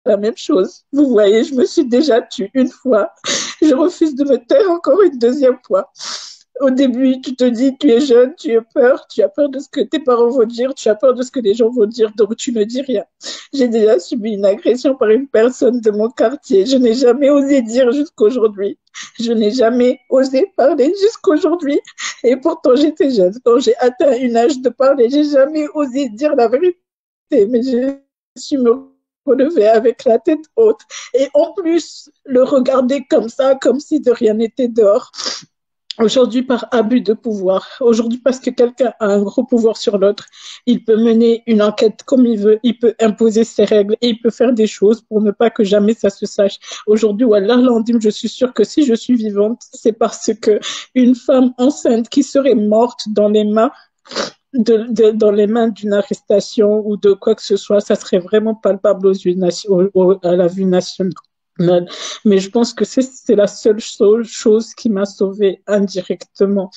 la même chose. Vous voyez, je me suis déjà tue une fois. Je refuse de me taire encore une deuxième fois. Au début, tu te dis, tu es jeune, tu as peur de ce que tes parents vont dire, tu as peur de ce que les gens vont dire, donc tu ne dis rien. J'ai déjà subi une agression par une personne de mon quartier. Je n'ai jamais osé dire jusqu'aujourd'hui. Je n'ai jamais osé parler jusqu'aujourd'hui. Et pourtant, j'étais jeune. Quand j'ai atteint une âge de parler, j'ai jamais osé dire la vérité. Mais je suis me relevée avec la tête haute. Et en plus, le regarder comme ça, comme si de rien n'était dehors. Aujourd'hui, par abus de pouvoir. Aujourd'hui, parce que quelqu'un a un gros pouvoir sur l'autre, il peut mener une enquête comme il veut, il peut imposer ses règles et il peut faire des choses pour ne pas que jamais ça se sache. Aujourd'hui, Wallah Landim, je suis sûre que si je suis vivante, c'est parce que une femme enceinte qui serait morte dans les mains dans les mains d'une arrestation ou de quoi que ce soit, ça serait vraiment palpable à la vue nationale. Mais je pense que c'est la seule chose qui m'a sauvée indirectement.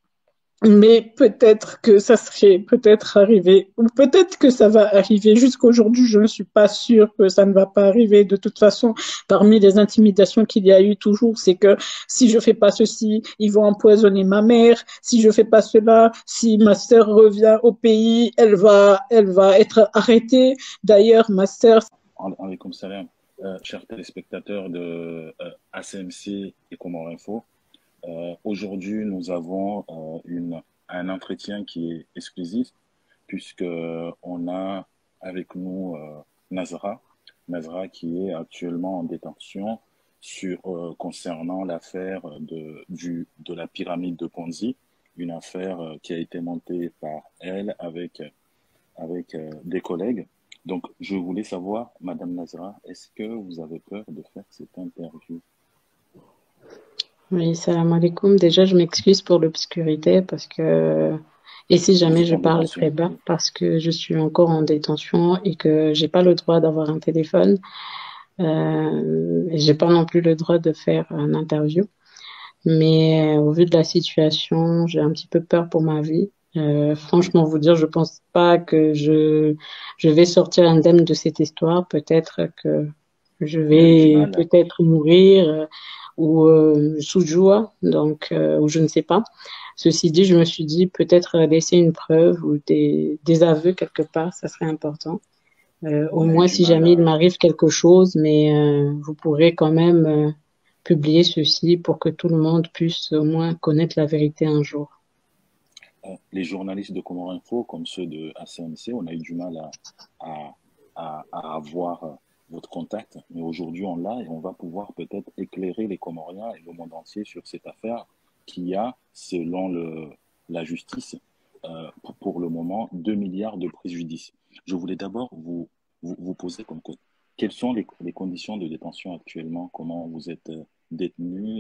Mais peut-être que ça serait peut-être arrivé, ou peut-être que ça va arriver. Jusqu'aujourd'hui, je ne suis pas sûre que ça ne va pas arriver. De toute façon, parmi les intimidations qu'il y a eu toujours, c'est que si je fais pas ceci, ils vont empoisonner ma mère. Si je fais pas cela, si ma sœur revient au pays, elle va être arrêtée. D'ailleurs, ma sœur. Alaykoum salam. Chers téléspectateurs de ACMC et Comore Info, aujourd'hui nous avons un entretien qui est exclusif puisque on a avec nous Nazra, Nazra qui est actuellement en détention concernant l'affaire de la pyramide de Ponzi, une affaire qui a été montée par elle avec des collègues. Donc, je voulais savoir, Madame Nazra, est-ce que vous avez peur de faire cette interview? Oui, salam alaikum. Déjà, je m'excuse pour l'obscurité parce que, et si Vous jamais êtes je en parle très détention, bas, oui. parce que je suis encore en détention et que j'ai pas le droit d'avoir un téléphone, et j'ai pas non plus le droit de faire une interview. Mais au vu de la situation, j'ai un petit peu peur pour ma vie. Franchement, vous dire, je pense pas que je vais sortir indemne de cette histoire. Peut-être que je Vous avez du vais mal. peut-être mourir ou sous joie, donc ou je ne sais pas. Ceci dit, je me suis dit peut-être laisser une preuve ou des aveux quelque part, ça serait important. Au Vous avez moins, du si mal jamais il à... m'arrive quelque chose, mais vous pourrez quand même publier ceci pour que tout le monde puisse au moins connaître la vérité un jour. Les journalistes de Comore Info, comme ceux de ACMC, on a eu du mal à, à avoir votre contact. Mais aujourd'hui, on l'a et on va pouvoir peut-être éclairer les Comoriens et le monde entier sur cette affaire qui a, selon la justice, pour le moment, 2 milliards de préjudice. Je voulais d'abord vous poser comme quelles sont les conditions de détention actuellement? Comment vous êtes détenu?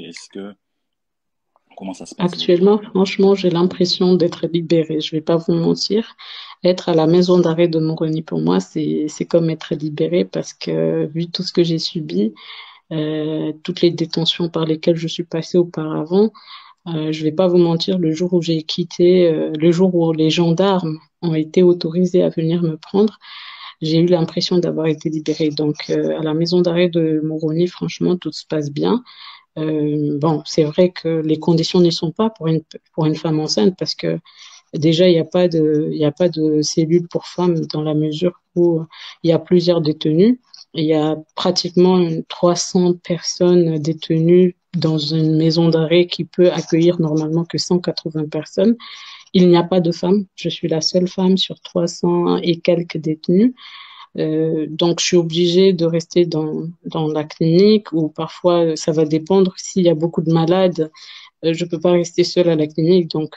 Comment ça se passe votre... Actuellement, franchement, j'ai l'impression d'être libérée. Je vais pas vous mentir. Être à la maison d'arrêt de Moroni, pour moi, c'est comme être libérée parce que vu tout ce que j'ai subi, toutes les détentions par lesquelles je suis passée auparavant, je vais pas vous mentir, le jour où j'ai quitté, le jour où les gendarmes ont été autorisés à venir me prendre, j'ai eu l'impression d'avoir été libérée. Donc, à la maison d'arrêt de Moroni, franchement, tout se passe bien. Bon, c'est vrai que les conditions n'y sont pas pour une femme enceinte parce que déjà, il y a pas de cellule pour femmes dans la mesure où il y a plusieurs détenus. Il y a pratiquement 300 personnes détenues dans une maison d'arrêt qui peut accueillir normalement que 180 personnes. Il n'y a pas de femmes. Je suis la seule femme sur 300 et quelques détenus. Donc, je suis obligée de rester dans la clinique ou parfois, ça va dépendre s'il y a beaucoup de malades. Je peux pas rester seule à la clinique, donc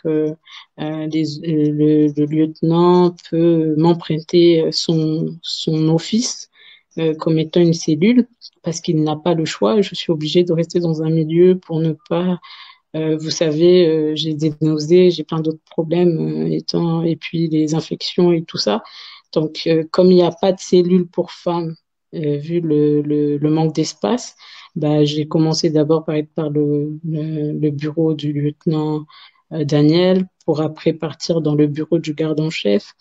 le lieutenant peut m'emprunter son office comme étant une cellule parce qu'il n'a pas le choix. Je suis obligée de rester dans un milieu pour ne pas, vous savez, j'ai des nausées, j'ai plein d'autres problèmes et puis les infections et tout ça. Donc, comme il n'y a pas de cellule pour femmes, vu le manque d'espace, bah, j'ai commencé d'abord par être par le bureau du lieutenant Daniel, pour après partir dans le bureau du garde en chef.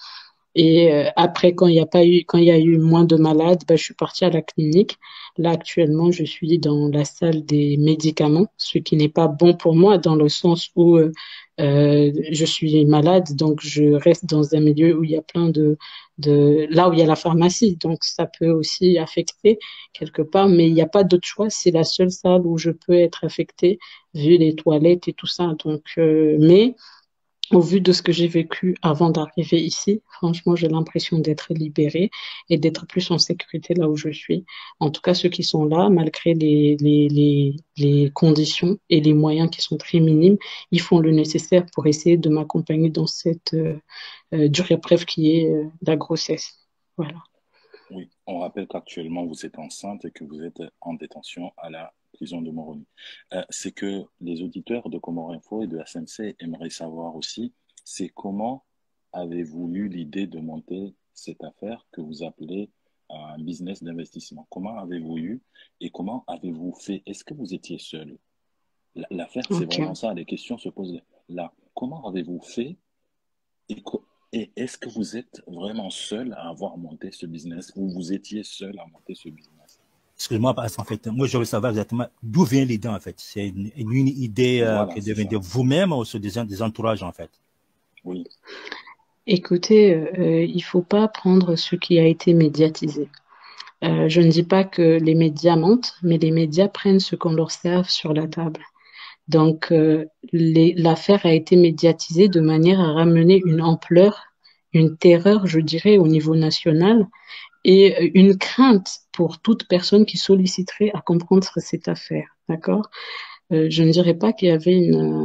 Et après, quand il y a eu moins de malades, bah, je suis partie à la clinique. Là, actuellement, je suis dans la salle des médicaments, ce qui n'est pas bon pour moi dans le sens où je suis malade, donc je reste dans un milieu où il y a plein là où il y a la pharmacie, donc ça peut aussi affecter quelque part, mais il n'y a pas d'autre choix. C'est la seule salle où je peux être affectée vu les toilettes et tout ça. Donc, mais au vu de ce que j'ai vécu avant d'arriver ici, franchement, j'ai l'impression d'être libérée et d'être plus en sécurité là où je suis. En tout cas, ceux qui sont là, malgré les conditions et les moyens qui sont très minimes, ils font le nécessaire pour essayer de m'accompagner dans cette dure épreuve qui est la grossesse. Voilà. Oui, on rappelle qu'actuellement vous êtes enceinte et que vous êtes en détention à la prison de Moroni. C'est que les auditeurs de Comores Info et de SMC aimeraient savoir aussi, c'est comment avez-vous eu l'idée de monter cette affaire que vous appelez un business d'investissement? Comment avez-vous eu et comment avez-vous fait? Est-ce que vous étiez seul? L'affaire, c'est Ok. vraiment ça, les questions se posent là. Comment avez-vous fait et, et est-ce que vous êtes vraiment seul à avoir monté ce business ou vous étiez seul à monter ce business? Excuse-moi, parce qu'en fait, moi, je veux savoir exactement d'où vient l'idée, en fait. C'est une idée Voilà, qui c'est devient ça. de vous-même ou sur des entourages, en fait. Oui, Écoutez, il faut pas prendre ce qui a été médiatisé. Je ne dis pas que les médias mentent, mais les médias prennent ce qu'on leur sert sur la table. Donc, l'affaire a été médiatisée de manière à ramener une ampleur, une terreur, je dirais, au niveau national et une crainte pour toute personne qui solliciterait à comprendre cette affaire. D'accord? Je ne dirais pas qu'il y avait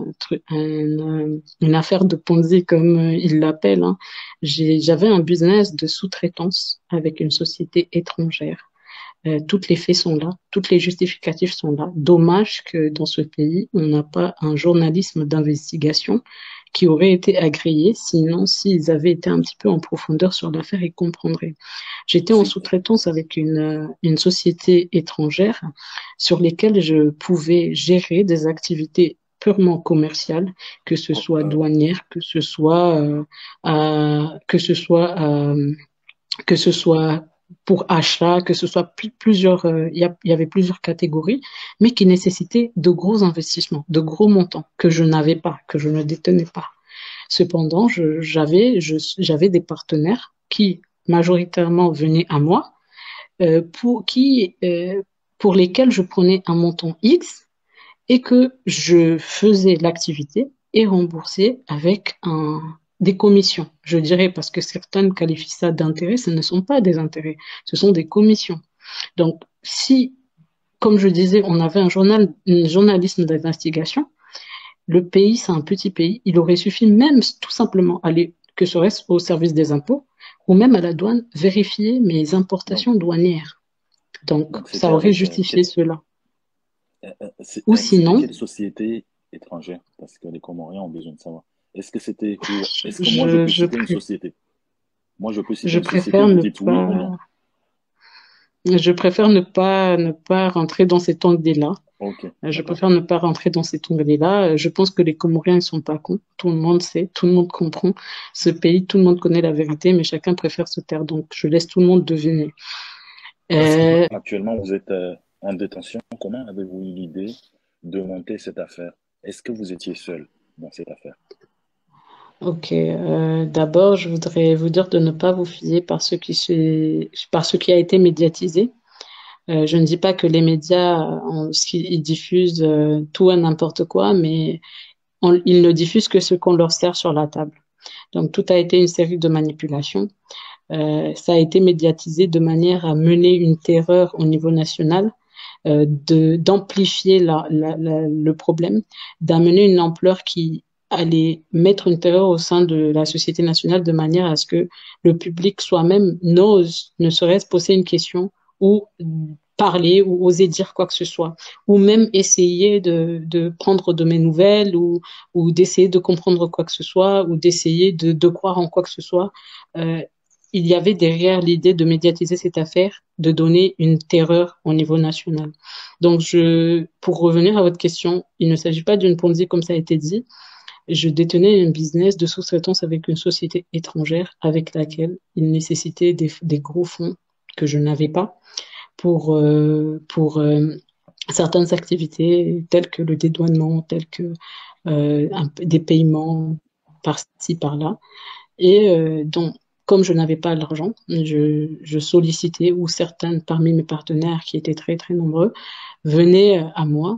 une affaire de Ponzi comme ils l'appellent, hein. J'avais un business de sous-traitance avec une société étrangère. Toutes les faits sont là, toutes les justificatifs sont là. Dommage que dans ce pays, on n'a pas un journalisme d'investigation qui aurait été agréé. Sinon, s'ils avaient été un petit peu en profondeur sur l'affaire, ils comprendraient. J'étais en c'est sous-traitance avec une société étrangère sur lesquelles je pouvais gérer des activités purement commerciales, que ce oh, soit douanière, que ce soit pour achat, que ce soit plusieurs, il y avait plusieurs catégories, mais qui nécessitaient de gros investissements, de gros montants que je n'avais pas, que je ne détenais pas. Cependant, j'avais des partenaires qui majoritairement venaient à moi, pour lesquels je prenais un montant X et que je faisais l'activité et remboursais avec des commissions. Je dirais parce que certaines qualifient ça d'intérêts, ce ne sont pas des intérêts, ce sont des commissions. Donc, si, comme je disais, on avait un journalisme d'investigation, le pays, c'est un petit pays, il aurait suffi même tout simplement aller, que serait-ce au service des impôts ou même à la douane, vérifier mes donc, importations douanières. Donc, donc c'était ça aurait avec justifié cela. Ou c'était sinon, quelle société étrangère? Parce que les Comoriens ont besoin de savoir. Est-ce que c'était ou est-ce que moi je peux je, citer une pré- société? Moi je peux citer je une société, préfère vous ne dites oui ou non. pas, je préfère ne pas rentrer dans cet anglais-là. Ok, Je d'accord. préfère ne pas rentrer dans cet onglet-là. Je pense que les Comoriens ne sont pas cons. Tout le monde sait, tout le monde comprend ce pays, tout le monde connaît la vérité, mais chacun préfère se taire. Donc, je laisse tout le monde deviner. Parce que, Euh, Actuellement, vous êtes en détention. Comment avez-vous eu l'idée de monter cette affaire? Est-ce que vous étiez seul dans cette affaire? ok. D'abord, je voudrais vous dire de ne pas vous fier par ce qui a été médiatisé. Je ne dis pas que les médias, ils diffusent tout et n'importe quoi, mais ils ne diffusent que ce qu'on leur sert sur la table. Donc, tout a été une série de manipulations. Ça a été médiatisé de manière à mener une terreur au niveau national, d'amplifier le problème, d'amener une ampleur qui allait mettre une terreur au sein de la société nationale de manière à ce que le public soi-même n'ose, ne serait-ce poser une question ou parler ou oser dire quoi que ce soit, ou même essayer de prendre de mes nouvelles ou d'essayer de comprendre quoi que ce soit ou d'essayer de croire en quoi que ce soit. Euh, il y avait derrière l'idée de médiatiser cette affaire, de donner une terreur au niveau national. Donc, pour revenir à votre question, il ne s'agit pas d'une Ponzi comme ça a été dit. je détenais un business de sous-traitance avec une société étrangère avec laquelle il nécessitait des gros fonds que je n'avais pas pour certaines activités telles que le dédouanement, telles que des paiements par-ci, par-là. Et donc, comme je n'avais pas l'argent, je sollicitais, ou certains parmi mes partenaires, qui étaient très, très nombreux, venaient à moi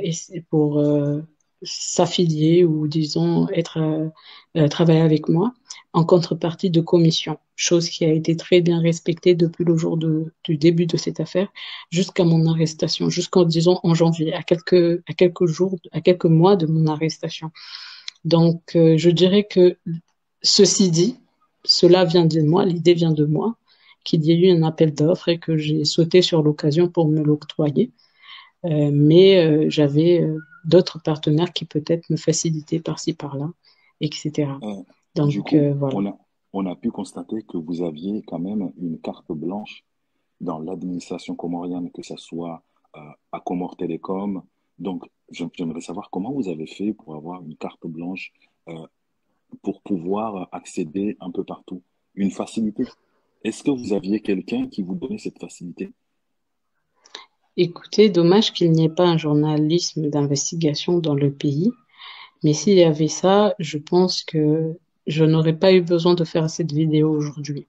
pour s'affilier ou, disons, travailler avec moi en contrepartie de commissions, chose qui a été très bien respectée depuis le jour du début de cette affaire jusqu'à mon arrestation, jusqu'en, disons, en janvier, à quelques jours, à quelques mois de mon arrestation. Donc, je dirais que, ceci dit, cela vient de moi, l'idée vient de moi, qu'il y ait eu un appel d'offres et que j'ai sauté sur l'occasion pour me l'octroyer. Mais j'avais d'autres partenaires qui peut-être me facilitaient par-ci, par-là, etc. Euh, du Donc, coup, voilà. on a pu constater que vous aviez quand même une carte blanche dans l'administration comorienne, que ce soit à Comore Télécom. Donc, j'aimerais savoir comment vous avez fait pour avoir une carte blanche, euh, pour pouvoir accéder un peu partout. Une facilité. Est-ce que vous aviez quelqu'un qui vous donnait cette facilité? Écoutez, dommage qu'il n'y ait pas un journalisme d'investigation dans le pays. Mais s'il y avait ça, je pense que je n'aurais pas eu besoin de faire cette vidéo aujourd'hui.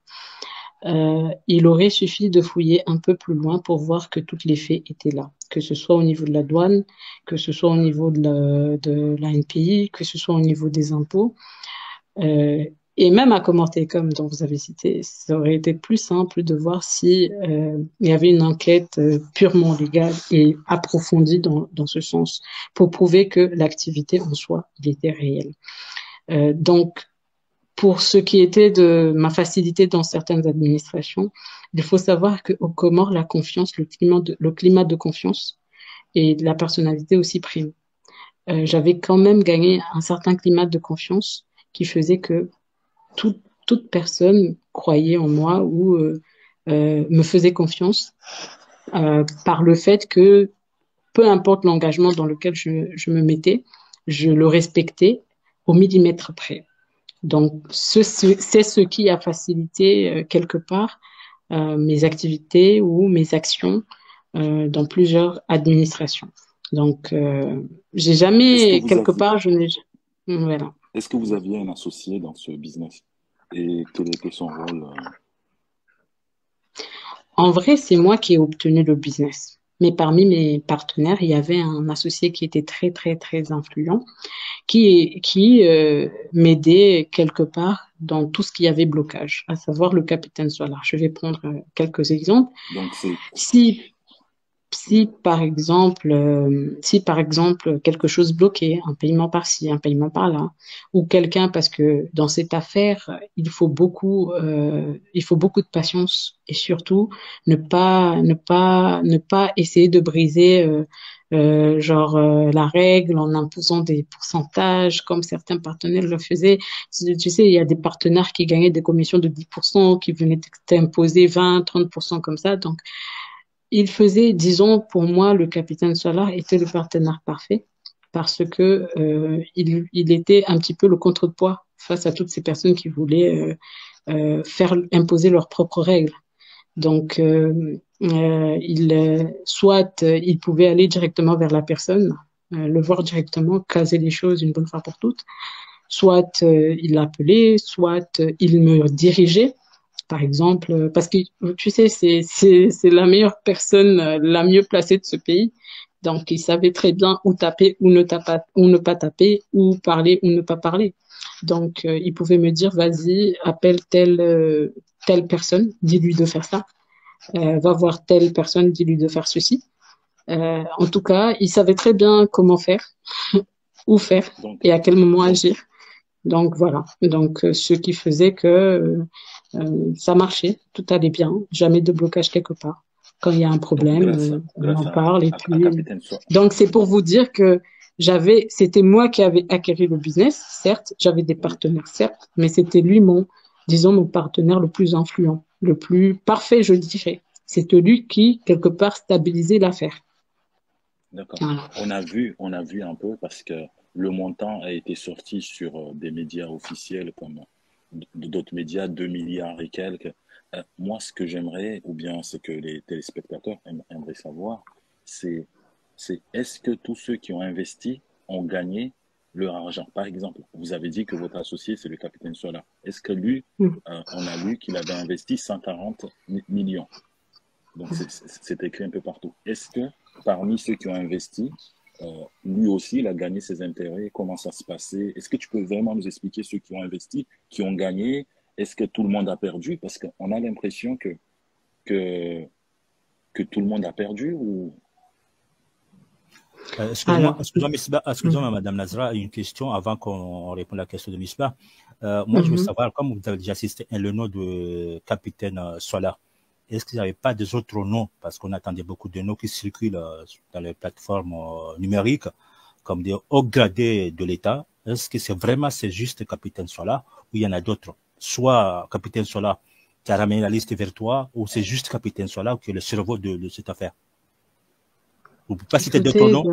Il aurait suffi de fouiller un peu plus loin pour voir que tous les faits étaient là, que ce soit au niveau de la douane, que ce soit au niveau de la NPI, que ce soit au niveau des impôts. Euh, et même à commenter, comme dont vous avez cité, ça aurait été plus simple de voir si il y avait une enquête purement légale et approfondie dans ce sens, pour prouver que l'activité en soi, il était réelle. Donc, pour ce qui était de ma facilité dans certaines administrations, il faut savoir qu'au Comores, la confiance, le climat de confiance et de la personnalité aussi prime. J'avais quand même gagné un certain climat de confiance qui faisait que toute personne croyait en moi ou me faisait confiance par le fait que peu importe l'engagement dans lequel je me mettais, je le respectais au millimètre près. Donc, c'est ce qui a facilité quelque part mes activités ou mes actions dans plusieurs administrations. Donc, j'ai Est-ce que jamais, vous quelque aviez, part, je n'ai... Voilà. est-ce que vous aviez un associé dans ce business? Et quel était son rôle? En vrai, c'est moi qui ai obtenu le business. Mais parmi mes partenaires, il y avait un associé qui était très, très, très influent, qui m'aidait quelque part dans tout ce qui avait blocage, à savoir le capitaine Solar. Je vais prendre quelques exemples. Donc, c'est, Si oui, si par exemple quelque chose bloquait, un paiement par-ci, un paiement par-là, ou quelqu'un, parce que dans cette affaire, il faut beaucoup de patience et surtout ne pas essayer de briser la règle en imposant des pourcentages comme certains partenaires le faisaient. Tu sais, il y a des partenaires qui gagnaient des commissions de 10%, qui venaient t'imposer 20, 30% comme ça. Donc, il faisait, disons, pour moi, le capitaine Solar était le partenaire parfait parce que il était un petit peu le contrepoids face à toutes ces personnes qui voulaient faire imposer leurs propres règles. Donc, il pouvait aller directement vers la personne, le voir directement, caser les choses une bonne fois pour toutes. Soit il l'appelait, soit il me dirigeait par exemple, parce que tu sais, c'est la meilleure personne, la mieux placée de ce pays. Donc, il savait très bien où taper, ou ne pas taper, où parler, ou ne pas parler. Donc, il pouvait me dire, vas-y, appelle telle personne, dis-lui de faire ça. Va voir telle personne, dis-lui de faire ceci. En tout cas, il savait très bien comment faire, où faire donc, et à quel moment donc, agir. Donc voilà. Donc ce qui faisait que ça marchait, tout allait bien, jamais de blocage quelque part. Quand il y a un donc problème, on en parle et à puis. Capitaine So- Donc c'est pour vous dire que c'était moi qui avais acquis le business, certes, j'avais des oui, partenaires, certes, mais c'était lui disons, mon partenaire le plus influent, le plus parfait, je dirais. C'était lui qui, quelque part, stabilisait l'affaire. d'accord. Voilà. On a vu un peu parce que le montant a été sorti sur des médias officiels comme d'autres médias, 2 milliards et quelques. Moi, ce que j'aimerais, ou bien ce que les téléspectateurs aimeraient savoir, c'est est-ce que tous ceux qui ont investi ont gagné leur argent? Par exemple, vous avez dit que votre associé, c'est le capitaine Sola. Est-ce que lui, on a lu qu'il avait investi 140 millions? Donc, c'est écrit un peu partout. Est-ce que parmi ceux qui ont investi, lui aussi, il a gagné ses intérêts? Comment ça se passait? Est-ce que tu peux vraiment nous expliquer ceux qui ont investi, qui ont gagné? Est-ce que tout le monde a perdu? Parce qu'on a l'impression que tout le monde a perdu ou... Excusez-moi, Madame Nazra, une question avant qu'on réponde à la question de Misbah. Moi, je veux savoir, comme vous avez déjà assisté le nom de capitaine Sola, est-ce qu'il n'y avait pas des autres noms? Parce qu'on attendait beaucoup de noms qui circulent dans les plateformes numériques, comme des hauts gradés de l'État. Est-ce que c'est juste capitaine Sola ou il y en a d'autres? Soit capitaine Sola qui a ramené la liste vers toi, ou c'est juste capitaine Sola qui est le cerveau de cette affaire? Vous ne pouvez pas citer d'autres noms?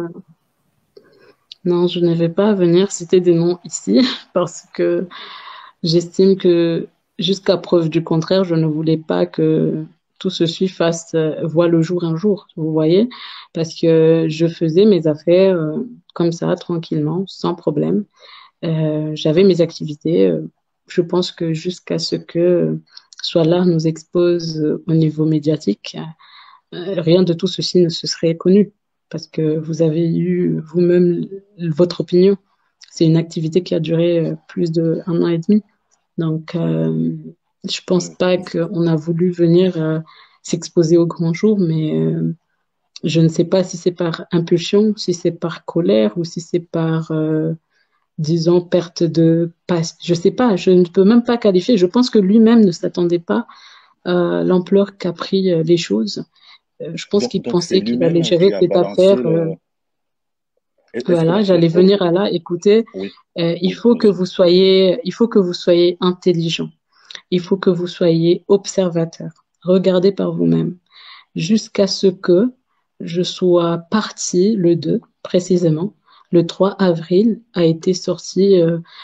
Non, je ne vais pas venir citer des noms ici parce que j'estime que jusqu'à preuve du contraire, je ne voulais pas que tout ceci voit le jour un jour, vous voyez, parce que je faisais mes affaires comme ça, tranquillement, sans problème. J'avais mes activités. Je pense que jusqu'à ce que Sola nous expose au niveau médiatique, rien de tout ceci ne se serait connu. Parce que vous avez eu vous-même votre opinion. C'est une activité qui a duré plus d'1 an et demi. Donc, je pense pas qu'on a voulu venir s'exposer au grand jour, mais je ne sais pas si c'est par impulsion, si c'est par colère ou si c'est par, disons, perte de passe. Je sais pas, je ne peux même pas qualifier. Je pense que lui-même ne s'attendait pas à l'ampleur qu'a pris les choses. Je pense qu'il pensait qu'il allait gérer cette affaire. Voilà, j'allais venir à là. Écoutez, Oui. il faut que vous soyez intelligent. Il faut que vous soyez observateur. Regardez par vous-même. Jusqu'à ce que je sois partie le 2, précisément. Le 3 avril a été sorti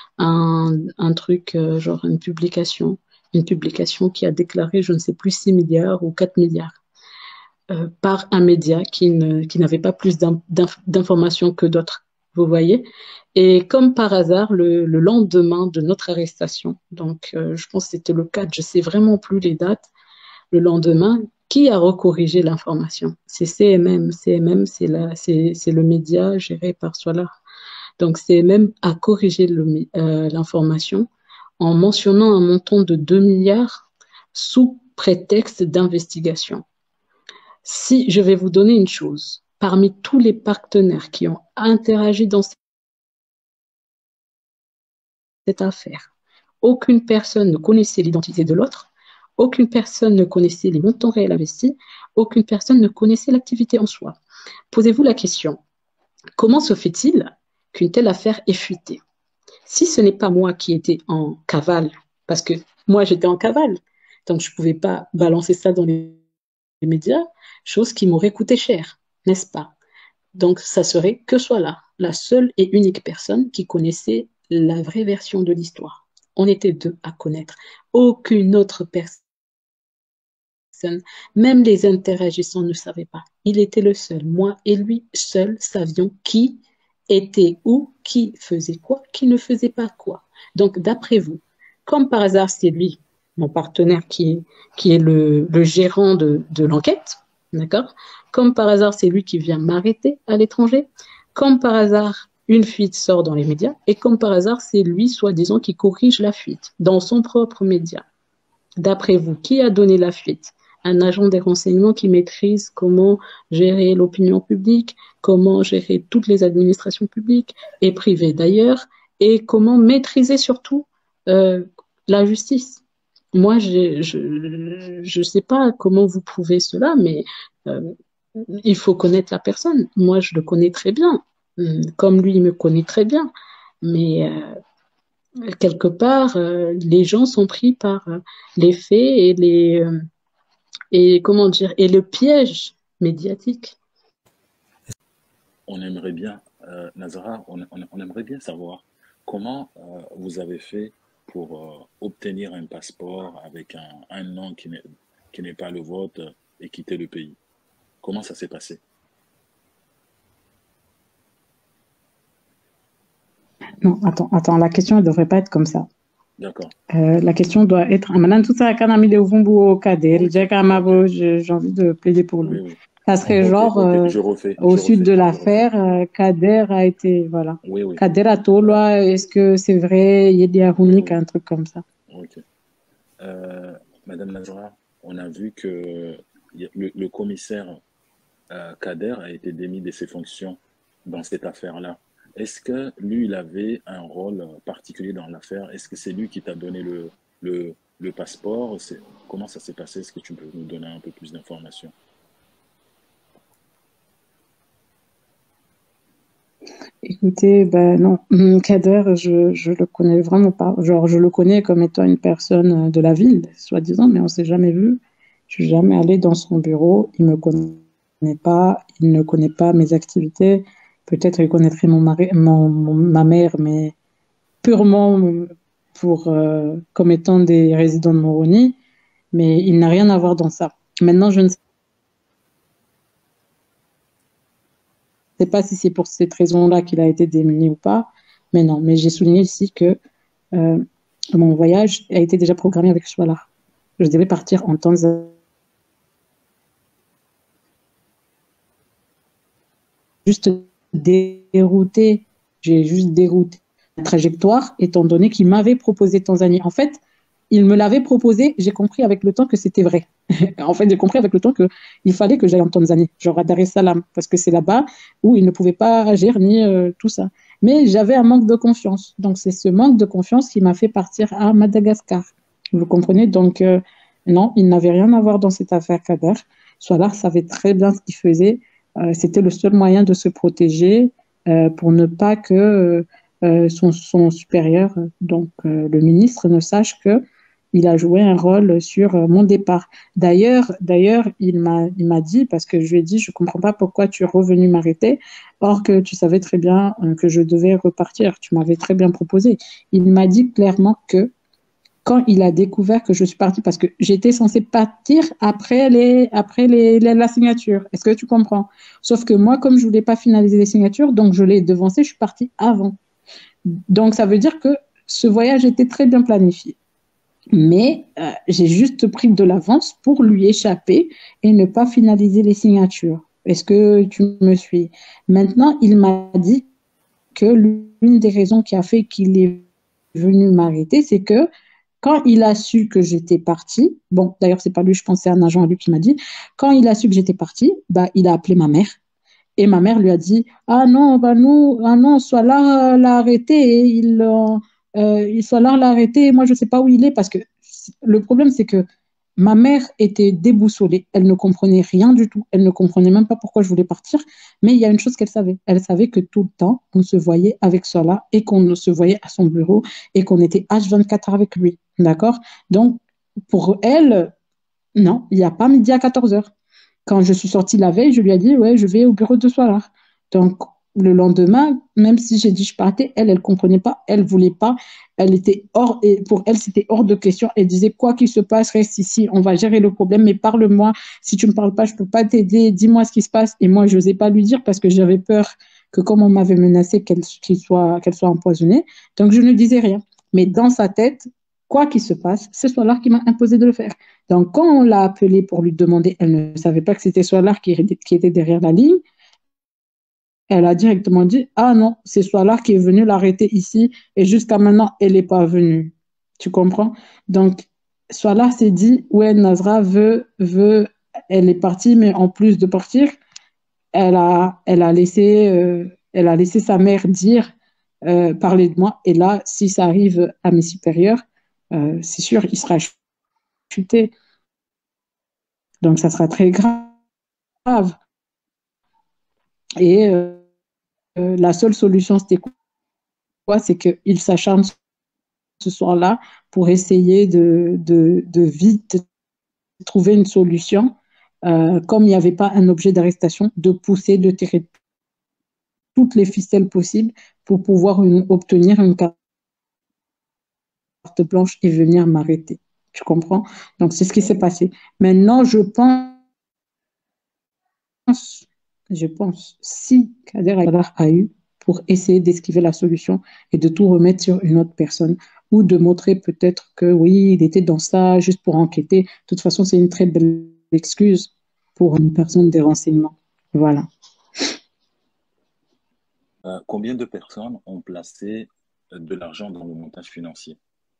un truc, genre une publication qui a déclaré, je ne sais plus, 6 milliards ou 4 milliards. Par un média qui n'avait pas plus d'informations que d'autres, vous voyez. Et comme par hasard, le lendemain de notre arrestation, donc je pense que c'était le 4, je ne sais vraiment plus les dates, le lendemain, qui a recorrigé l'information? C'est CMM. CMM, c'est le média géré par Sola. Donc CMM a corrigé l'information en mentionnant un montant de 2 milliards sous prétexte d'investigation. Si je vais vous donner une chose, parmi tous les partenaires qui ont interagi dans cette affaire, aucune personne ne connaissait l'identité de l'autre, aucune personne ne connaissait les montants réels investis, aucune personne ne connaissait l'activité en soi. Posez-vous la question, comment se fait-il qu'une telle affaire ait fuité? Si ce n'est pas moi qui étais en cavale, parce que moi j'étais en cavale, donc je ne pouvais pas balancer ça dans les médias, chose qui m'aurait coûté cher, n'est-ce pas? Donc, ça serait que Sola, la seule et unique personne qui connaissait la vraie version de l'histoire. On était 2 à connaître. Aucune autre personne, même les interagissants ne savaient pas. Il était le seul. Moi et lui seuls savions qui était où, qui faisait quoi, qui ne faisait pas quoi. Donc, d'après vous, comme par hasard, c'est lui, mon partenaire, qui est le gérant de l'enquête, d'accord? Comme par hasard, c'est lui qui vient m'arrêter à l'étranger. Comme par hasard, une fuite sort dans les médias. Et comme par hasard, c'est lui, soi-disant, qui corrige la fuite dans son propre média. D'après vous, qui a donné la fuite? Un agent des renseignements qui maîtrise comment gérer l'opinion publique, comment gérer toutes les administrations publiques et privées d'ailleurs, et comment maîtriser surtout la justice. Moi, je sais pas comment vous prouvez cela, mais il faut connaître la personne. Moi, je le connais très bien, comme lui, il me connaît très bien. Mais quelque part, les gens sont pris par les faits et et le piège médiatique. On aimerait bien Nazara, on aimerait bien savoir comment vous avez fait pour obtenir un passeport avec un nom qui n'est pas le vôtre et quitter le pays. Comment ça s'est passé? Non, attends, la question ne devrait pas être comme ça. D'accord. La question doit être Madame tout ça, Kanami de Uvumbu au Kader, j'ai envie de plaider pour lui. Oui, oui. Ça serait Ok, genre ok, au sud de je refais. l'affaire, Kader a été, voilà. Oui, oui. Kader à Toloi, est-ce que c'est vrai? Il y a des Oui, Arounik, oui. un truc comme ça. Ok. Madame Nazara, on a vu que le commissaire Kader a été démis de ses fonctions dans cette affaire-là. Est-ce que lui, il avait un rôle particulier dans l'affaire? Est-ce que c'est lui qui t'a donné le passeport? Comment ça s'est passé? Est-ce que tu peux nous donner un peu plus d'informations? Écoutez, ben non, Kader, je le connais vraiment pas. Genre, je le connais comme étant une personne de la ville, soi-disant, mais on s'est jamais vu. Je suis jamais allée dans son bureau. Il me connaît pas. Il ne connaît pas mes activités. Peut-être il connaîtrait ma mère, mais purement comme étant des résidents de Moroni. Mais il n'a rien à voir dans ça. Maintenant, je ne sais pas si c'est pour cette raison-là qu'il a été démuni ou pas, mais non. Mais j'ai souligné ici que mon voyage a été déjà programmé avec Choala. Je devais partir en Tanzanie. Juste dérouté, j'ai juste dérouté la trajectoire, étant donné qu'il m'avait proposé Tanzanie. En fait, il me l'avait proposé, j'ai compris avec le temps que c'était vrai. En fait, j'ai compris avec le temps qu'il fallait que j'aille en Tanzanie, genre à Dar es Salaam, parce que c'est là-bas où il ne pouvait pas agir ni tout ça. Mais j'avais un manque de confiance. Donc, c'est ce manque de confiance qui m'a fait partir à Madagascar. Vous comprenez? Donc, non, il n'avait rien à voir dans cette affaire Kader. Soalar savait très bien ce qu'il faisait. C'était le seul moyen de se protéger pour ne pas que son supérieur, donc le ministre, ne sache que il a joué un rôle sur mon départ. D'ailleurs, il m'a dit, parce que je lui ai dit, je ne comprends pas pourquoi tu es revenu m'arrêter, or que tu savais très bien que je devais repartir. Tu m'avais très bien proposé. Il m'a dit clairement que quand il a découvert que je suis partie, parce que j'étais censée partir après la signature. Est-ce que tu comprends? Sauf que moi, comme je ne voulais pas finaliser les signatures, donc je l'ai devancé, je suis partie avant. Donc, ça veut dire que ce voyage était très bien planifié. Mais j'ai juste pris de l'avance pour lui échapper et ne pas finaliser les signatures. Est-ce que tu me suis? Maintenant, il m'a dit que l'une des raisons qui a fait qu'il est venu m'arrêter, c'est que quand il a su que j'étais partie, bon, d'ailleurs, c'est pas lui, je pense, c'est un agent à lui qui m'a dit, quand il a su que j'étais partie, bah, il a appelé ma mère. Et ma mère lui a dit, ah non, bah nous, ah non, Solar l'a arrêté, Solar l'a arrêté, moi je sais pas où il est, parce que le problème c'est que ma mère était déboussolée, elle ne comprenait rien du tout, elle ne comprenait même pas pourquoi je voulais partir, mais il y a une chose qu'elle savait, elle savait que tout le temps, on se voyait avec Solar et qu'on se voyait à son bureau et qu'on était H24 avec lui, d'accord? Donc, pour elle, non, il n'y a pas midi à 14 heures. Quand je suis sortie la veille, je lui ai dit, ouais, je vais au bureau de Solar. Donc, le lendemain, même si j'ai dit je partais, elle comprenait pas, elle voulait pas, elle était hors, et pour elle, c'était hors de question. Elle disait, quoi qu'il se passe, reste ici, on va gérer le problème, mais parle-moi. Si tu me parles pas, je peux pas t'aider, dis-moi ce qui se passe. Et moi, je n'osais pas lui dire parce que j'avais peur que comme on m'avait menacé qu'elle soit empoisonnée, donc je ne disais rien. Mais dans sa tête, quoi qu'il se passe, c'est Solar qui m'a imposé de le faire. Donc, quand on l'a appelée pour lui demander, elle ne savait pas que c'était Solar qui était derrière la ligne. Elle a directement dit, ah non, c'est Solar qui est venu l'arrêter ici et jusqu'à maintenant, elle n'est pas venue. Tu comprends? Donc, Solar s'est dit, ouais, Nazra elle est partie, mais en plus de partir, elle a laissé sa mère dire, parler de moi. Et là, si ça arrive à mes supérieurs, c'est sûr, il sera chuté. Donc, ça sera très grave. Et la seule solution, c'était quoi? C'est qu'il s'acharne ce soir-là pour essayer de vite trouver une solution. Comme il n'y avait pas un objet d'arrestation, de pousser, de tirer toutes les ficelles possibles pour pouvoir obtenir une carte blanche et venir m'arrêter. Tu comprends? Donc, c'est ce qui s'est passé. Maintenant, je pense, si Kader a eu pour essayer d'esquiver la solution et de tout remettre sur une autre personne, ou de montrer peut-être que oui, il était dans ça juste pour enquêter. De toute façon, c'est une très belle excuse pour une personne des renseignements. Voilà. Combien de personnes ont placé de l'argent dans le montage financier?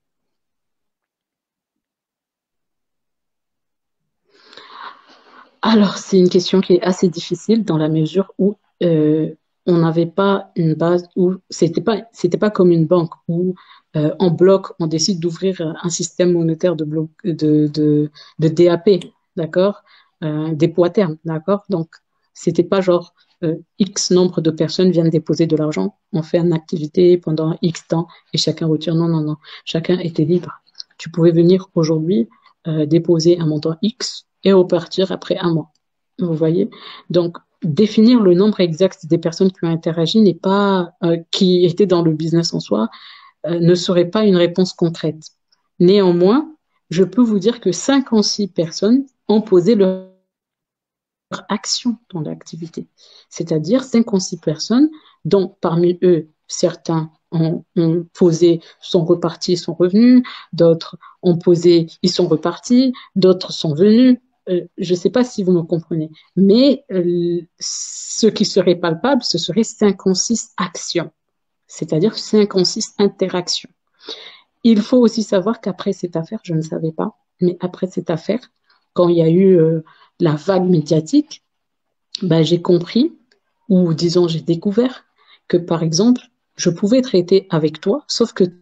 Alors, c'est une question qui est assez difficile dans la mesure où on n'avait pas une base, où c'était pas comme une banque où en bloc, on décide d'ouvrir un système monétaire de DAP, d'accord? Dépôt à terme, d'accord? Donc, c'était pas genre X nombre de personnes viennent déposer de l'argent, on fait une activité pendant X temps et chacun retire. Non, non, non. Chacun était libre. Tu pouvais venir aujourd'hui déposer un montant X et repartir après un mois. Vous voyez? Donc, définir le nombre exact des personnes qui ont interagi n'est pas, qui étaient dans le business en soi, ne serait pas une réponse concrète. Néanmoins, je peux vous dire que 56 personnes ont posé leur action dans l'activité. C'est-à-dire 56 personnes dont parmi eux, certains ont posé, sont repartis, sont revenus, d'autres ont posé, ils sont repartis, d'autres sont venus. Je ne sais pas si vous me comprenez, mais ce qui serait palpable, ce serait 56 actions, c'est-à-dire 56 interactions. Il faut aussi savoir qu'après cette affaire, je ne savais pas, mais après cette affaire, quand il y a eu la vague médiatique, ben, j'ai compris, ou disons j'ai découvert, que par exemple, je pouvais traiter avec toi, sauf que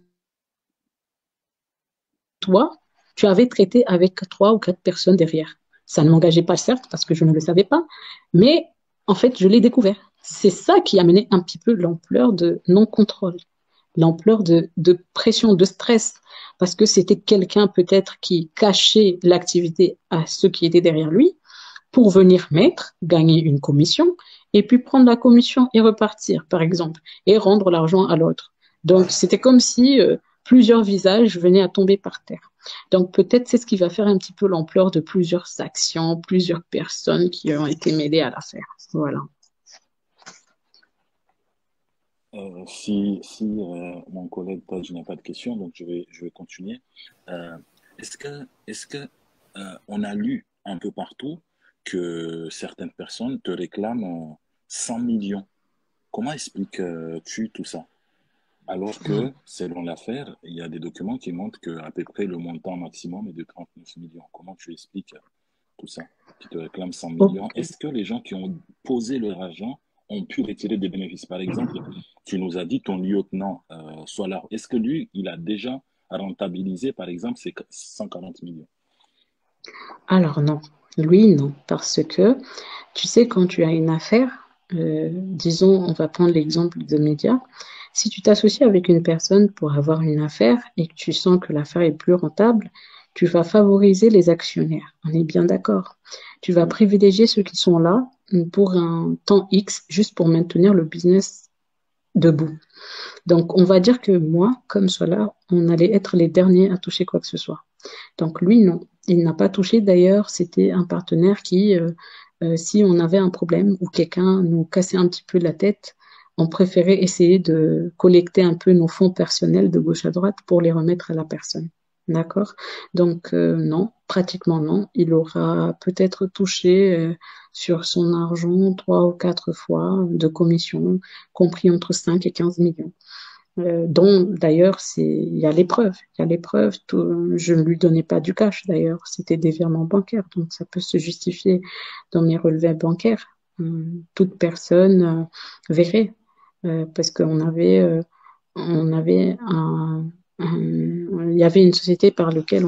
toi, tu avais traité avec 3 ou 4 personnes derrière. Ça ne m'engageait pas, certes, parce que je ne le savais pas, mais en fait, je l'ai découvert. C'est ça qui a amené un petit peu l'ampleur de non-contrôle, l'ampleur de pression, de stress, parce que c'était quelqu'un peut-être qui cachait l'activité à ceux qui étaient derrière lui pour venir mettre, gagner une commission, et puis prendre la commission et repartir, par exemple, et rendre l'argent à l'autre. Donc, c'était comme si plusieurs visages venaient à tomber par terre. Donc, peut-être c'est ce qui va faire un petit peu l'ampleur de plusieurs actions, plusieurs personnes qui ont été mêlées à l'affaire. Voilà. Si mon collègue Taj n'a pas de questions, donc je vais continuer. Euh, est-ce que on a lu un peu partout que certaines personnes te réclament 100 millions? Comment expliques-tu tout ça? Alors que, selon l'affaire, il y a des documents qui montrent qu'à peu près le montant maximum est de 39 millions. Comment tu expliques tout ça? Qui te réclament 100 millions. Ok. Est-ce que les gens qui ont posé leur argent ont pu retirer des bénéfices? Par exemple, tu nous as dit ton lieutenant Solar. Est-ce que lui, il a déjà rentabilisé, par exemple, ses 140 millions? Alors non, lui non, parce que tu sais, quand tu as une affaire, disons, on va prendre l'exemple de médias, si tu t'associes avec une personne pour avoir une affaire et que tu sens que l'affaire est plus rentable, tu vas favoriser les actionnaires. On est bien d'accord. Tu vas privilégier ceux qui sont là pour un temps X, juste pour maintenir le business debout. Donc, on va dire que moi, comme cela, on allait être les derniers à toucher quoi que ce soit. Donc, lui, non. Il n'a pas touché. D'ailleurs, c'était un partenaire qui, si on avait un problème ou quelqu'un nous cassait un petit peu la tête, on préférait essayer de collecter un peu nos fonds personnels de gauche à droite pour les remettre à la personne. D'accord? Donc, non, pratiquement non. Il aura peut-être touché sur son argent 3 ou 4 fois de commission, compris entre 5 et 15 millions. Dont d'ailleurs, il y a l'épreuve. Il y a l'épreuve. Je ne lui donnais pas du cash d'ailleurs. C'était des virements bancaires. Donc, ça peut se justifier dans mes relevés bancaires. Toute personne verrait. Parce il y avait une société par laquelle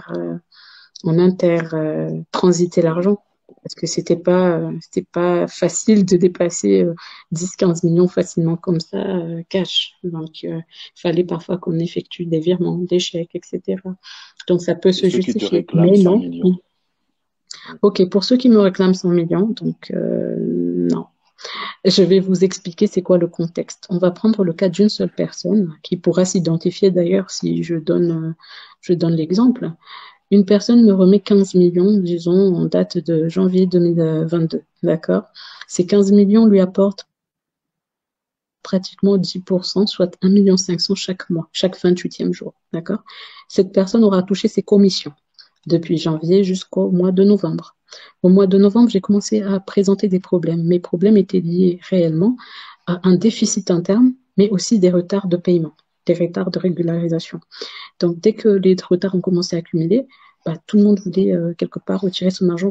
on transitait l'argent parce que c'était pas facile de dépasser 10-15 millions facilement comme ça cash. Donc il fallait parfois qu'on effectue des virements, des chèques, etc. Donc ça peut Et se ceux qui te justifier. réclament Mais 100 non. millions? Ok, pour ceux qui me réclament 100 millions, donc non. Je vais vous expliquer c'est quoi le contexte. On va prendre le cas d'une seule personne qui pourra s'identifier d'ailleurs si je donne l'exemple. Une personne me remet 15 millions, disons, en date de janvier 2022, d'accord? Ces 15 millions lui apportent pratiquement 10%, soit 1,5 million chaque mois, chaque 28e jour, d'accord? Cette personne aura touché ses commissions depuis janvier jusqu'au mois de novembre. Au mois de novembre, j'ai commencé à présenter des problèmes. Mes problèmes étaient liés réellement à un déficit interne, mais aussi des retards de paiement, des retards de régularisation. Donc, dès que les retards ont commencé à accumuler, tout le monde voulait quelque part retirer son argent.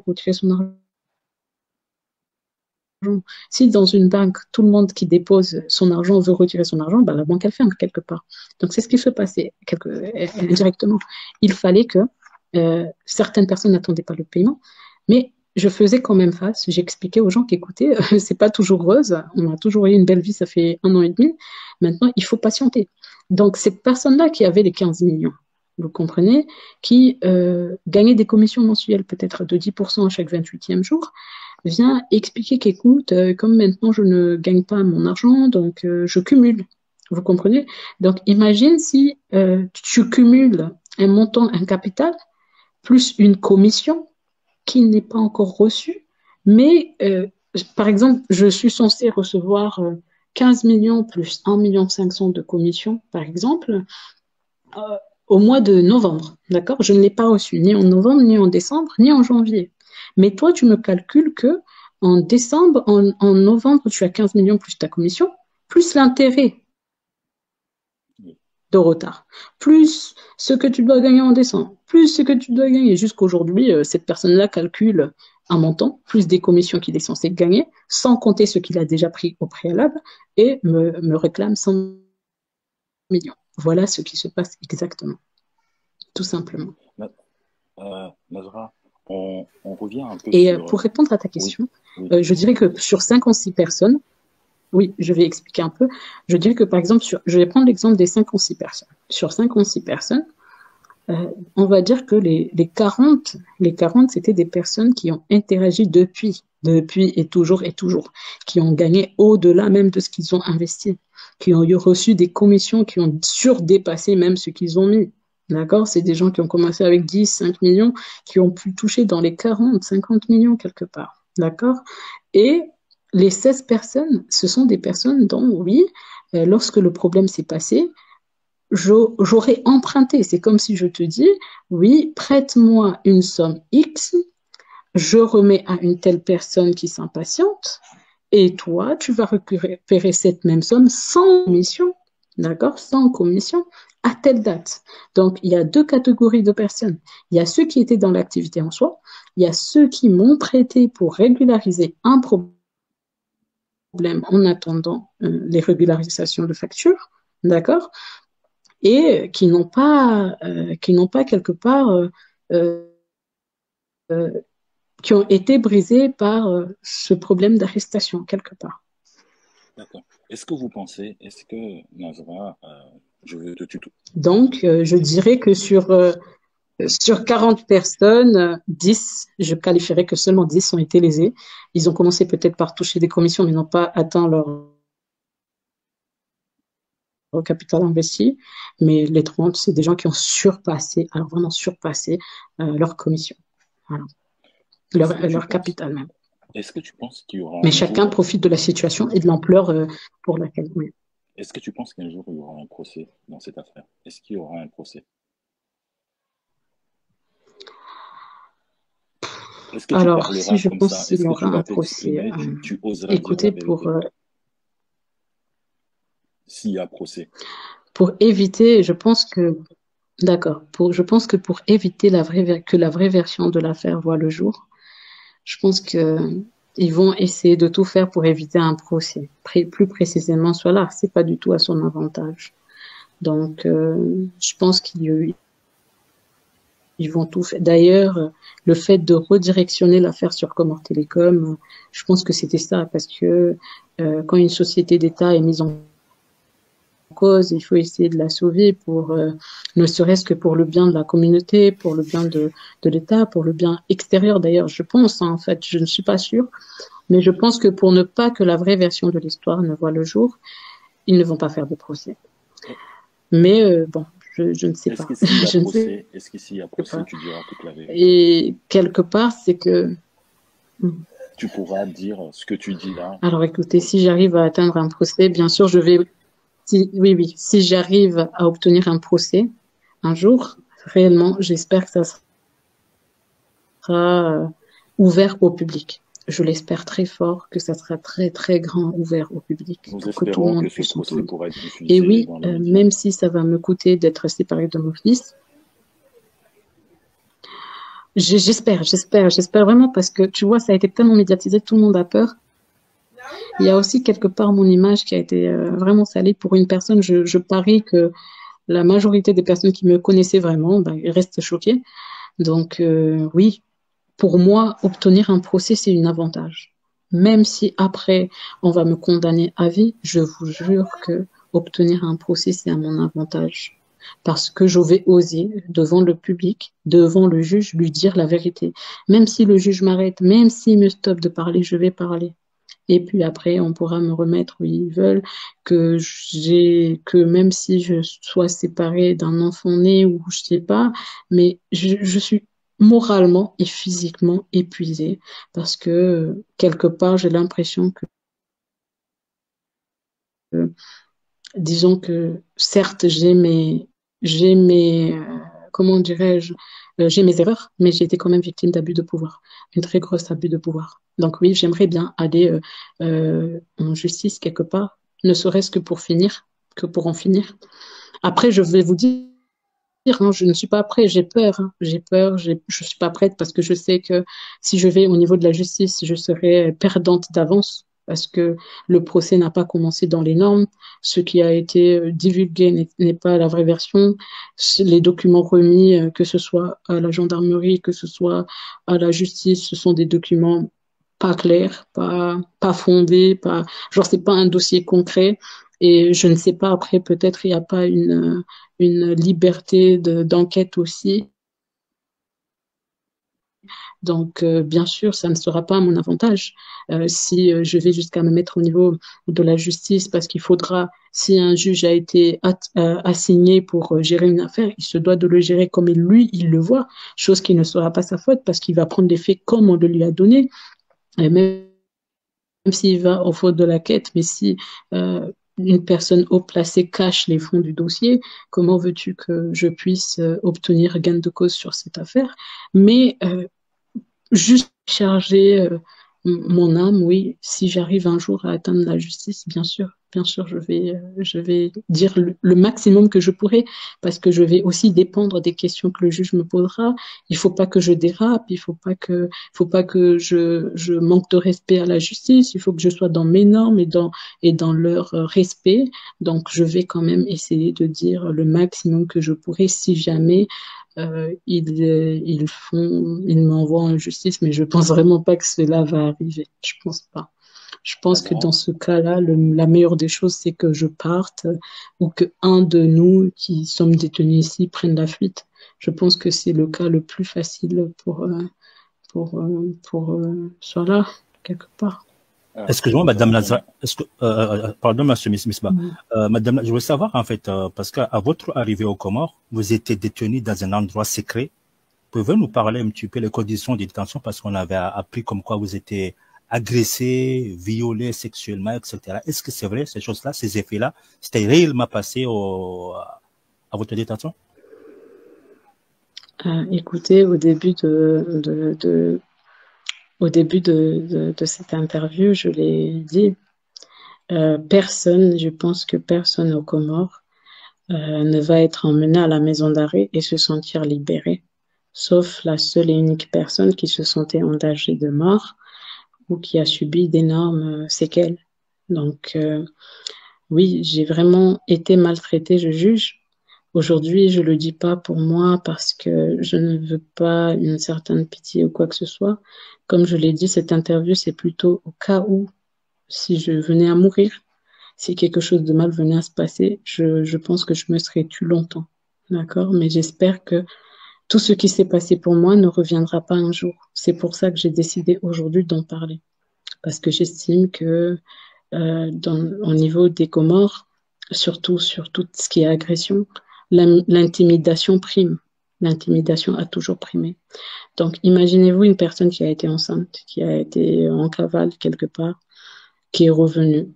Si dans une banque, tout le monde qui dépose son argent veut retirer son argent, la banque, elle ferme quelque part. Donc, c'est ce qui se passait indirectement. Il fallait que certaines personnes n'attendaient pas le paiement, mais je faisais quand même face. J'expliquais aux gens qu'écoutez, c'est pas toujours rose. On a toujours eu une belle vie, ça fait 1 an et demi. Maintenant, il faut patienter. Donc, cette personne-là qui avait les 15 millions, vous comprenez, qui gagnait des commissions mensuelles peut-être de 10% à chaque 28e jour, vient expliquer qu'écoute, comme maintenant je ne gagne pas mon argent, donc je cumule. Vous comprenez? Donc, imagine si tu cumules un montant, un capital, plus une commission qui n'est pas encore reçue, mais par exemple, je suis censée recevoir 15 millions plus 1,5 million de commission, par exemple, au mois de novembre, d'accord? Je ne l'ai pas reçu, ni en novembre, ni en décembre, ni en janvier. Mais toi, tu me calcules que en décembre, en novembre, tu as 15 millions plus ta commission, plus l'intérêt de retard, plus ce que tu dois gagner en décembre, plus ce que tu dois gagner. Jusqu'aujourd'hui, cette personne-là calcule un montant, plus des commissions qu'il est censé gagner, sans compter ce qu'il a déjà pris au préalable, et me réclame 100 millions. Voilà ce qui se passe exactement, tout simplement. Nazra, on revient un peu Et sur... pour répondre à ta question, oui. je dirais que sur 5 ou 6 personnes, oui, je vais expliquer un peu. Je dirais que par exemple, je vais prendre l'exemple des 5 ou 6 personnes. Sur 5 ou 6 personnes, on va dire que les 40, c'était des personnes qui ont interagi depuis et toujours, qui ont gagné au-delà même de ce qu'ils ont investi, qui ont reçu des commissions qui ont surdépassé même ce qu'ils ont mis. D'accord? C'est des gens qui ont commencé avec 10, 5 millions, qui ont pu toucher dans les 40, 50 millions quelque part. D'accord? Et les 16 personnes, ce sont des personnes dont, oui, lorsque le problème s'est passé, j'aurais emprunté. C'est comme si je te dis, oui, prête-moi une somme X, je remets à une telle personne qui s'impatiente, et toi, tu vas récupérer cette même somme sans commission, d'accord, sans commission, à telle date. Donc, il y a 2 catégories de personnes. Il y a ceux qui étaient dans l'activité en soi, il y a ceux qui m'ont prêté pour régulariser un problème en attendant les régularisations de factures, d'accord, et qui n'ont pas quelque part qui ont été brisés par ce problème d'arrestation quelque part. D'accord. Est-ce que Nazra, je veux te tutoyer. Donc, je dirais que sur 40 personnes, 10, je qualifierais que seulement 10 ont été lésés. Ils ont commencé peut-être par toucher des commissions, mais n'ont pas atteint leur capital investi. Mais les 30, c'est des gens qui ont surpassé, alors vraiment surpassé leur commission. Voilà. Leur capital même. Est-ce que tu penses qu'il y aura... Mais chacun profite de la situation et de l'ampleur pour laquelle... Oui. Est-ce que tu penses qu'un jour, il y aura un procès dans cette affaire? Est-ce qu'il y aura un procès? Alors, si je pense qu'il y aura un procès, tu oseras écoutez, s'il y a procès. Pour éviter, je pense que, d'accord, je pense que pour éviter que la vraie version de l'affaire voit le jour, je pense qu'ils vont essayer de tout faire pour éviter un procès. Plus précisément, Solar, c'est pas du tout à son avantage. Donc, je pense qu'ils vont tout faire. D'ailleurs, le fait de redirectionner l'affaire sur Comore Télécom, je pense que c'était ça, parce que quand une société d'État est mise en cause, il faut essayer de la sauver pour, ne serait-ce que pour le bien de la communauté, pour le bien de l'État, pour le bien extérieur d'ailleurs, je pense, hein, en fait, je ne suis pas sûre, mais je pense que pour ne pas que la vraie version de l'histoire ne voit le jour, ils ne vont pas faire de procès. Mais bon, je ne sais pas. Est-ce que s'il y a procès, tu diras toute la vérité? Et quelque part, c'est que... Tu pourras dire ce que tu dis là. Alors écoutez, si j'arrive à atteindre un procès, bien sûr, je vais... Oui, si j'arrive à obtenir un procès un jour, réellement, j'espère que ça sera ouvert au public. Je l'espère très fort que ça sera très, très grand ouvert au public. Nous espérons que ce procès pourra être diffusé. Et oui, même si ça va me coûter d'être séparée de mon fils, j'espère vraiment, parce que tu vois, ça a été tellement médiatisé, tout le monde a peur. Il y a aussi quelque part mon image qui a été vraiment salée pour une personne. Je parie que la majorité des personnes qui me connaissaient vraiment, ils restent choquées. Donc oui, pour moi, obtenir un procès, c'est un avantage. Même si après, on va me condamner à vie, je vous jure que obtenir un procès, c'est à mon avantage. Parce que je vais oser, devant le public, devant le juge, lui dire la vérité. Même si le juge m'arrête, même s'il me stoppe de parler, je vais parler. Et puis après, on pourra me remettre où ils veulent, que même si je sois séparée d'un enfant né ou je sais pas, mais je suis moralement et physiquement épuisée parce que quelque part, j'ai l'impression que, disons que certes, comment dirais-je, j'ai mes erreurs, mais j'ai été quand même victime d'abus de pouvoir, une très grosse abus de pouvoir. Donc oui, j'aimerais bien aller en justice quelque part, ne serait-ce que pour en finir. Après, je vais vous dire, hein, je ne suis pas prête, j'ai peur, je suis pas prête parce que je sais que si je vais au niveau de la justice, je serai perdante d'avance parce que le procès n'a pas commencé dans les normes. Ce qui a été divulgué n'est pas la vraie version. Les documents remis, que ce soit à la gendarmerie, que ce soit à la justice, ce sont des documents pas clairs, pas fondés, genre c'est pas un dossier concret. Et je ne sais pas, après, peut-être il n'y a pas une liberté d'enquête aussi. Donc, bien sûr, ça ne sera pas à mon avantage si je vais jusqu'à me mettre au niveau de la justice, parce qu'il faudra, si un juge a été assigné pour gérer une affaire, il se doit de le gérer comme lui, il le voit, chose qui ne sera pas sa faute, parce qu'il va prendre les faits comme on le lui a donné, et même s'il va au fond de la quête, mais si une personne haut placée cache les fonds du dossier, comment veux-tu que je puisse obtenir gain de cause sur cette affaire? Mais juste charger mon âme, oui, si j'arrive un jour à atteindre la justice, bien sûr, je vais dire le maximum que je pourrai, parce que je vais aussi dépendre des questions que le juge me posera. Il faut pas que je dérape, il faut pas que je manque de respect à la justice. Il faut que je sois dans mes normes et dans leur respect. Donc, je vais quand même essayer de dire le maximum que je pourrai si jamais ils m'envoient en justice, mais je pense vraiment pas que cela va arriver. Je pense pas. Je pense que dans ce cas-là, la meilleure des choses, c'est que je parte ou que un de nous qui sommes détenus ici prenne la fuite. Je pense que c'est le cas le plus facile pour cela, quelque part. Excusez-moi, Madame Lazare. Pardon, Monsieur Misbah. Madame, je veux savoir, en fait, parce qu'à votre arrivée aux Comores, vous étiez détenu dans un endroit secret. Pouvez-vous nous parler un petit peu les conditions de détention, parce qu'on avait appris comme quoi vous étiez agressé, violé sexuellement, etc. Est-ce que c'est vrai, ces choses-là, ces effets-là, c'était réellement passé à votre détention? Écoutez, au début de cette interview, je l'ai dit, je pense que personne aux Comores ne va être emmené à la maison d'arrêt et se sentir libéré, sauf la seule et unique personne qui se sentait en danger de mort ou qui a subi d'énormes séquelles. Donc, oui, j'ai vraiment été maltraitée, je juge. Aujourd'hui, je le dis pas pour moi parce que je ne veux pas une certaine pitié ou quoi que ce soit. Comme je l'ai dit, cette interview, c'est plutôt au cas où, si je venais à mourir, si quelque chose de mal venait à se passer, je pense que je me serais tue longtemps. D'accord? Mais j'espère que tout ce qui s'est passé pour moi ne reviendra pas un jour. C'est pour ça que j'ai décidé aujourd'hui d'en parler. Parce que j'estime que au niveau des Comores, surtout sur tout ce qui est agression, l'intimidation prime. L'intimidation a toujours primé. Donc, imaginez-vous une personne qui a été enceinte, qui a été en cavale quelque part, qui est revenue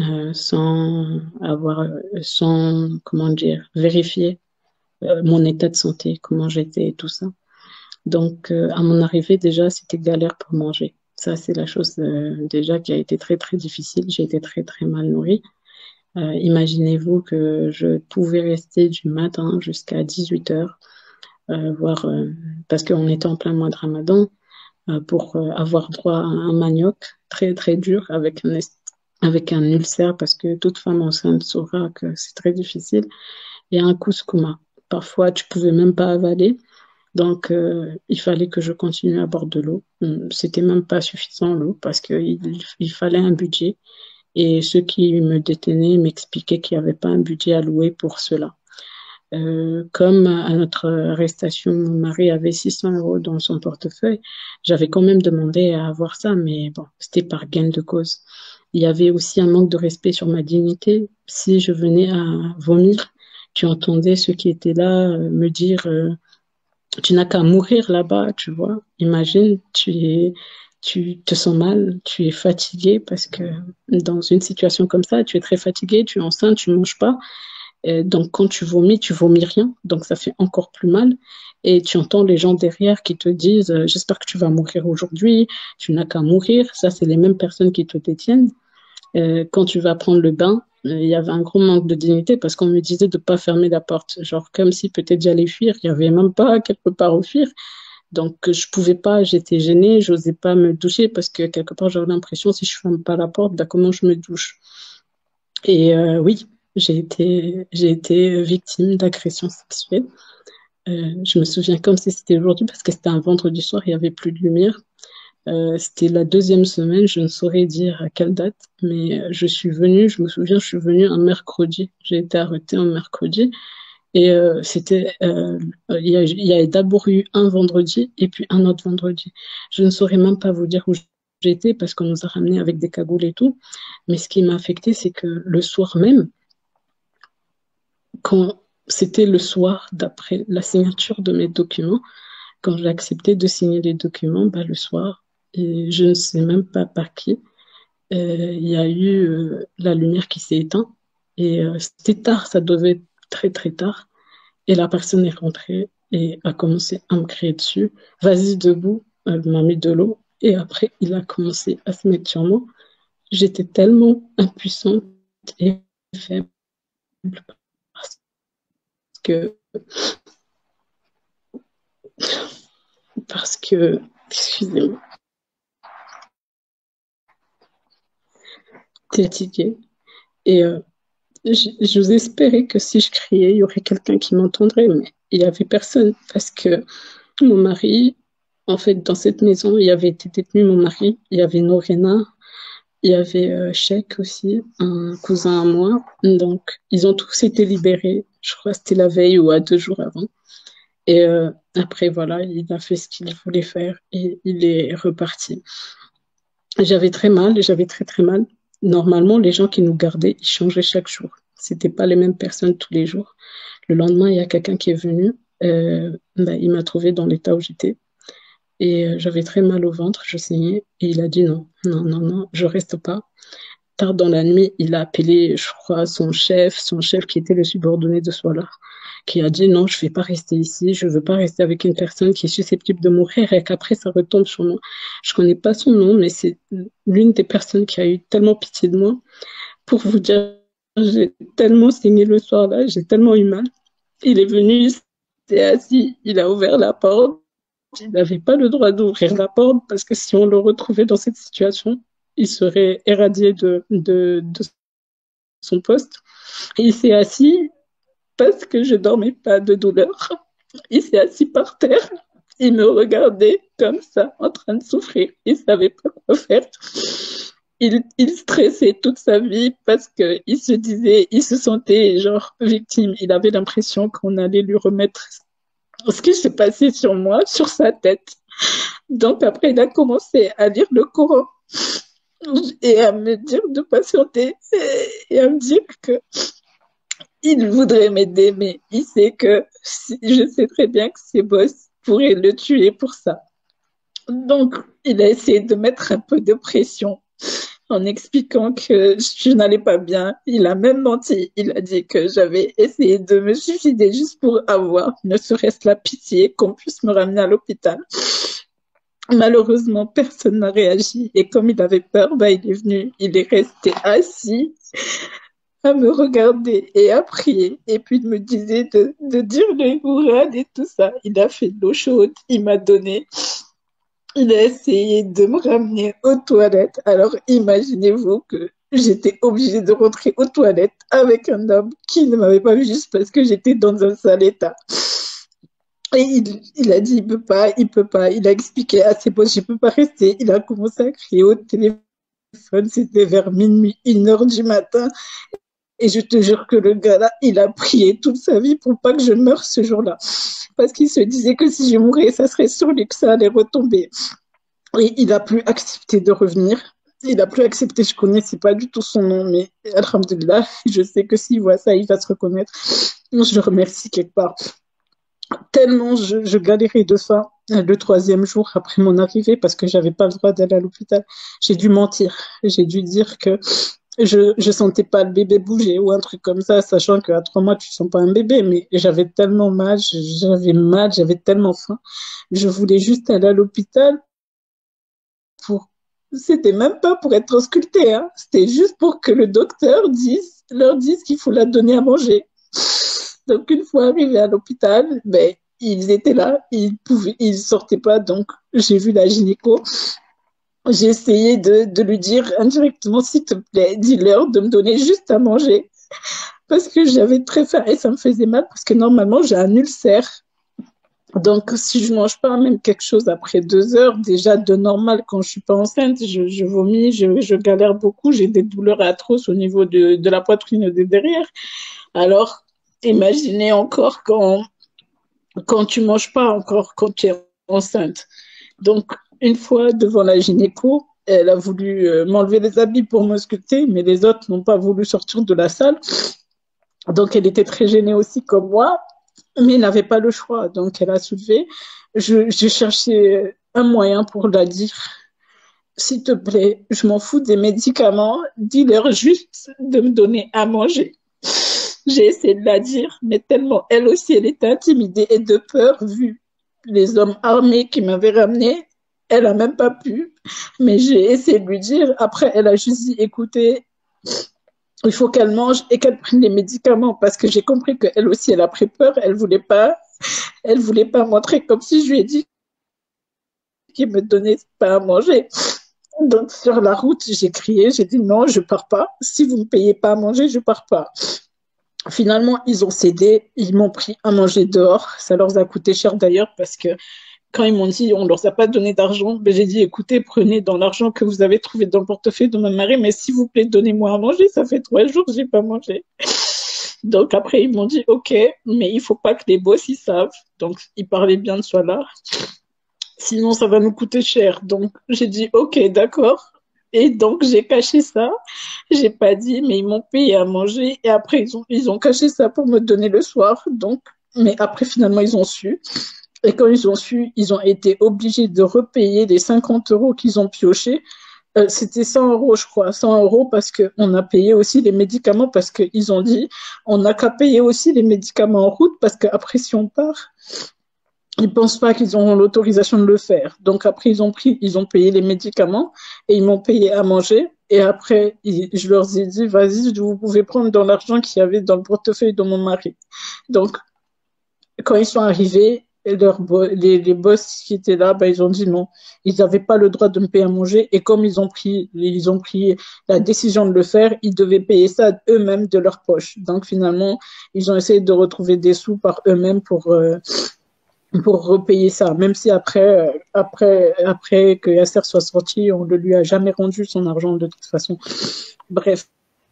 sans, comment dire, vérifier mon état de santé, comment j'étais et tout ça. Donc, à mon arrivée, déjà, c'était galère pour manger. Ça, c'est la chose déjà qui a été très, très difficile. J'ai été très, très mal nourrie. Imaginez-vous que je pouvais rester du matin jusqu'à 18 heures, parce qu'on était en plein mois de Ramadan, pour avoir droit à un manioc très, très dur avec un ulcère, parce que toute femme enceinte saura que c'est très difficile, et un couscous. Parfois, tu pouvais même pas avaler. Donc, il fallait que je continue à boire de l'eau. C'était même pas suffisant l'eau parce qu'il fallait un budget. Et ceux qui me détenaient m'expliquaient qu'il n'y avait pas un budget alloué pour cela. Comme à notre arrestation, mon mari avait 600 euros dans son portefeuille, j'avais quand même demandé à avoir ça, mais bon, c'était par gain de cause. Il y avait aussi un manque de respect sur ma dignité. Si je venais à vomir, tu entendais ceux qui étaient là me dire tu n'as qu'à mourir là-bas, tu vois. Imagine, tu te sens mal, tu es fatigué parce que dans une situation comme ça, tu es très fatigué, tu es enceinte, tu manges pas. Et donc, quand tu vomis rien. Donc, ça fait encore plus mal. Et tu entends les gens derrière qui te disent, j'espère que tu vas mourir aujourd'hui, tu n'as qu'à mourir. Ça, c'est les mêmes personnes qui te détiennent. Quand tu vas prendre le bain, il y avait un gros manque de dignité parce qu'on me disait de ne pas fermer la porte. Genre, comme si peut-être j'allais fuir. Il n'y avait même pas quelque part où fuir. Donc, je pouvais pas, j'étais gênée, j'osais pas me doucher parce que quelque part, j'avais l'impression, si je ferme pas la porte, bah, comment je me douche? Et oui, j'ai été victime d'agressions sexuelles. Je me souviens comme si c'était aujourd'hui parce que c'était un vendredi soir, il y avait plus de lumière. C'était la deuxième semaine, je ne saurais dire à quelle date, mais je me souviens, je suis venue un mercredi. J'ai été arrêtée un mercredi et il y a d'abord eu un vendredi et puis un autre vendredi. Je ne saurais même pas vous dire où j'étais parce qu'on nous a ramenés avec des cagoules et tout. Mais ce qui m'a affecté, c'est que le soir même, quand c'était le soir d'après la signature de mes documents, quand j'ai accepté de signer les documents, bah, le soir, et je ne sais même pas par qui, il y a eu la lumière qui s'est éteinte. Et c'était tard, ça devait être très très tard. Et la personne est rentrée et a commencé à me crier dessus. Vas-y, debout. Elle m'a mis de l'eau. Et après, il a commencé à se mettre sur moi. J'étais tellement impuissante et faible parce que, excusez-moi, j'étais fatiguée. Et j'osais espérer que si je criais, il y aurait quelqu'un qui m'entendrait, mais il n'y avait personne parce que mon mari, en fait, dans cette maison, il y avait été détenu mon mari, il y avait Norena, il y avait Cheikh aussi, un cousin à moi. Donc, ils ont tous été libérés. Je crois que c'était la veille ou à 2 jours avant. Et après, voilà, il a fait ce qu'il voulait faire et il est reparti. J'avais très mal, j'avais très très mal. Normalement, les gens qui nous gardaient, ils changeaient chaque jour. C'était pas les mêmes personnes tous les jours. Le lendemain, il y a quelqu'un qui est venu. Il m'a trouvé dans l'état où j'étais. Et j'avais très mal au ventre, je saignais. Et il a dit non, non, non, non, je reste pas. Tard dans la nuit, il a appelé, je crois, son chef qui était le subordonné de Solar, qui a dit non, je vais pas rester ici, je veux pas rester avec une personne qui est susceptible de mourir et qu'après ça retombe sur moi. Je connais pas son nom, mais c'est l'une des personnes qui a eu tellement pitié de moi. Pour vous dire, j'ai tellement saigné le soir-là, j'ai tellement eu mal. Il est venu, il s'est assis, il a ouvert la porte. Il n'avait pas le droit d'ouvrir la porte parce que si on le retrouvait dans cette situation, il serait éradié de son poste. Et il s'est assis parce que je dormais pas de douleur. Il s'est assis par terre. Il me regardait comme ça, en train de souffrir. Il savait pas quoi faire. il stressait toute sa vie parce que il se sentait genre victime. Il avait l'impression qu'on allait lui remettre ce qui s'est passé sur moi, sur sa tête. Donc après, il a commencé à lire le Coran et à me dire de patienter et à me dire que il voudrait m'aider, mais il sait que je sais très bien que ses boss pourraient le tuer pour ça. Donc, il a essayé de mettre un peu de pression en expliquant que je n'allais pas bien. Il a même menti. Il a dit que j'avais essayé de me suicider juste pour avoir, ne serait-ce la pitié, qu'on puisse me ramener à l'hôpital. Malheureusement, personne n'a réagi. Et comme il avait peur, il est venu, il est resté assis à me regarder et à prier. Et puis, il me disait de dire le Coran et tout ça. Il a fait de l'eau chaude, il m'a donné. Il a essayé de me ramener aux toilettes. Alors, imaginez-vous que j'étais obligée de rentrer aux toilettes avec un homme qui ne m'avait pas vu juste parce que j'étais dans un sale état. Et il a dit, il peut pas. Il a expliqué à ses potes, je peux pas rester. Il a commencé à crier au téléphone. C'était vers minuit, 1h du matin. Et je te jure que le gars-là, il a prié toute sa vie pour pas que je meure ce jour-là. Parce qu'il se disait que si je mourais, ça serait sur lui que ça allait retomber. Et il a plus accepté de revenir. Il a plus accepté, je connaissais pas du tout son nom, mais alhamdoulilah, je sais que s'il voit ça, il va se reconnaître. Je le remercie quelque part. Tellement je galérais de faim le 3e jour après mon arrivée parce que j'avais pas le droit d'aller à l'hôpital. J'ai dû mentir. J'ai dû dire que je sentais pas le bébé bouger ou un truc comme ça, sachant qu'à 3 mois, tu sens pas un bébé, mais j'avais tellement mal, j'avais tellement faim. Je voulais juste aller à l'hôpital c'était même pas pour être auscultée, hein. C'était juste pour que le docteur leur dise qu'il faut la donner à manger. Donc, une fois arrivé à l'hôpital, ils étaient là, ils sortaient pas, donc j'ai vu la gynéco. J'ai essayé de lui dire indirectement, s'il te plaît, dis-leur de me donner juste à manger. Parce que j'avais très faim et ça me faisait mal parce que normalement, j'ai un ulcère. Donc, si je mange pas même quelque chose après 2 heures, déjà de normal, quand je suis pas enceinte, je vomis, je galère beaucoup, j'ai des douleurs atroces au niveau de la poitrine et de derrière. Alors, imaginez encore quand tu manges pas encore, quand tu es enceinte. Donc, une fois devant la gynéco, elle a voulu m'enlever les habits pour m'ausculter, mais les autres n'ont pas voulu sortir de la salle. Donc, elle était très gênée aussi comme moi, mais elle n'avait pas le choix. Donc, elle a soulevé. Je cherchais un moyen pour la dire, s'il te plaît, je m'en fous des médicaments, dis-leur juste de me donner à manger. J'ai essayé de la dire, mais tellement elle aussi, elle était intimidée et de peur, vu les hommes armés qui m'avaient ramenée, elle a même pas pu. Mais j'ai essayé de lui dire. Après, elle a juste dit, écoutez, il faut qu'elle mange et qu'elle prenne les médicaments parce que j'ai compris qu'elle aussi, elle a pris peur. Elle voulait pas montrer comme si je lui ai dit qu'il me donnait pas à manger. Donc, sur la route, j'ai crié, j'ai dit non, je pars pas. Si vous me payez pas à manger, je pars pas. Finalement, ils ont cédé, ils m'ont pris à manger dehors. Ça leur a coûté cher d'ailleurs parce que quand ils m'ont dit on leur a pas donné d'argent, j'ai dit écoutez, prenez dans l'argent que vous avez trouvé dans le portefeuille de mon mari, mais s'il vous plaît, donnez-moi à manger. Ça fait 3 jours que j'ai pas mangé. Donc après, ils m'ont dit ok, mais il faut pas que les boss ils savent. Donc ils parlaient bien de Solar. Sinon, ça va nous coûter cher. Donc j'ai dit ok, d'accord. Et donc, j'ai caché ça. J'ai pas dit, mais ils m'ont payé à manger. Et après, ils ont caché ça pour me donner le soir. Donc, mais après, finalement, ils ont su. Et quand ils ont su, ils ont été obligés de repayer les 50 € qu'ils ont piochés. C'était 100 €, je crois. 100 € parce qu'on a payé aussi les médicaments parce qu'ils ont dit, on n'a qu'à payer aussi les médicaments en route parce qu'après, si on part, ils pensent pas qu'ils auront l'autorisation de le faire. Donc après, ils ont payé les médicaments et ils m'ont payé à manger. Et après, je leur ai dit, vas-y, vous pouvez prendre dans l'argent qu'il y avait dans le portefeuille de mon mari. Donc, quand ils sont arrivés, les boss qui étaient là, ils ont dit non. Ils n'avaient pas le droit de me payer à manger. Et comme ils ont pris la décision de le faire, ils devaient payer ça eux-mêmes de leur poche. Donc finalement, ils ont essayé de retrouver des sous par eux-mêmes pour repayer ça, même si après que Yasser soit sorti, on ne lui a jamais rendu son argent de toute façon. Bref.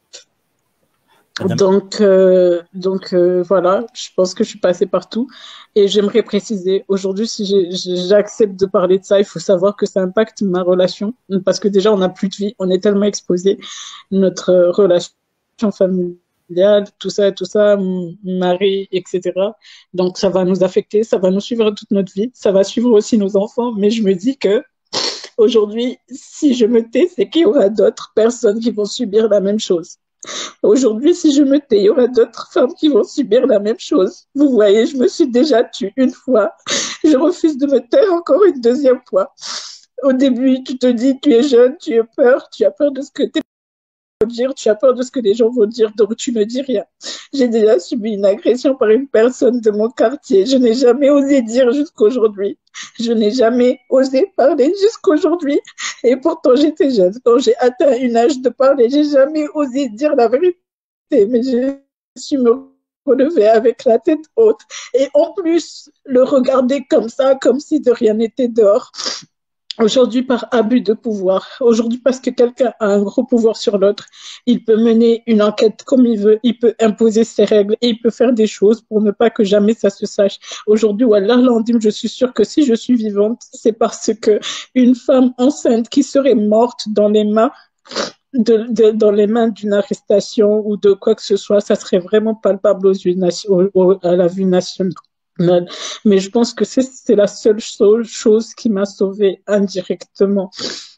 Donc voilà, je pense que je suis passée partout et j'aimerais préciser, aujourd'hui, si j'accepte de parler de ça, il faut savoir que ça impacte ma relation parce que déjà, on n'a plus de vie, on est tellement exposé, notre relation familiale, tout ça, mari, etc. Donc, ça va nous affecter, ça va nous suivre toute notre vie, ça va suivre aussi nos enfants, mais je me dis que aujourd'hui, si je me tais, c'est qu'il y aura d'autres personnes qui vont subir la même chose. Aujourd'hui, si je me tais, il y aura d'autres femmes qui vont subir la même chose. Vous voyez, je me suis déjà tue une fois. Je refuse de me taire encore une deuxième fois. Au début, tu te dis, tu es jeune, tu as peur de ce que tes parents vont dire, tu as peur de ce que les gens vont dire, donc tu ne dis rien. J'ai déjà subi une agression par une personne de mon quartier. Je n'ai jamais osé dire jusqu'aujourd'hui. Je n'ai jamais osé parler jusqu'aujourd'hui. Et pourtant, j'étais jeune. Quand j'ai atteint un âge de parler, j'ai jamais osé dire la vérité. Mais je suis me relever avec la tête haute. Et en plus, le regarder comme ça, comme si de rien n'était dehors. Aujourd'hui, par abus de pouvoir, aujourd'hui parce que quelqu'un a un gros pouvoir sur l'autre, il peut mener une enquête comme il veut, il peut imposer ses règles et il peut faire des choses pour ne pas que jamais ça se sache. Aujourd'hui, Wallah Landim, je suis sûre que si je suis vivante, c'est parce que une femme enceinte qui serait morte dans les mains dans les mains d'une arrestation ou de quoi que ce soit, ça serait vraiment palpable à la vue nationale. Mais je pense que c'est la seule chose qui m'a sauvée indirectement.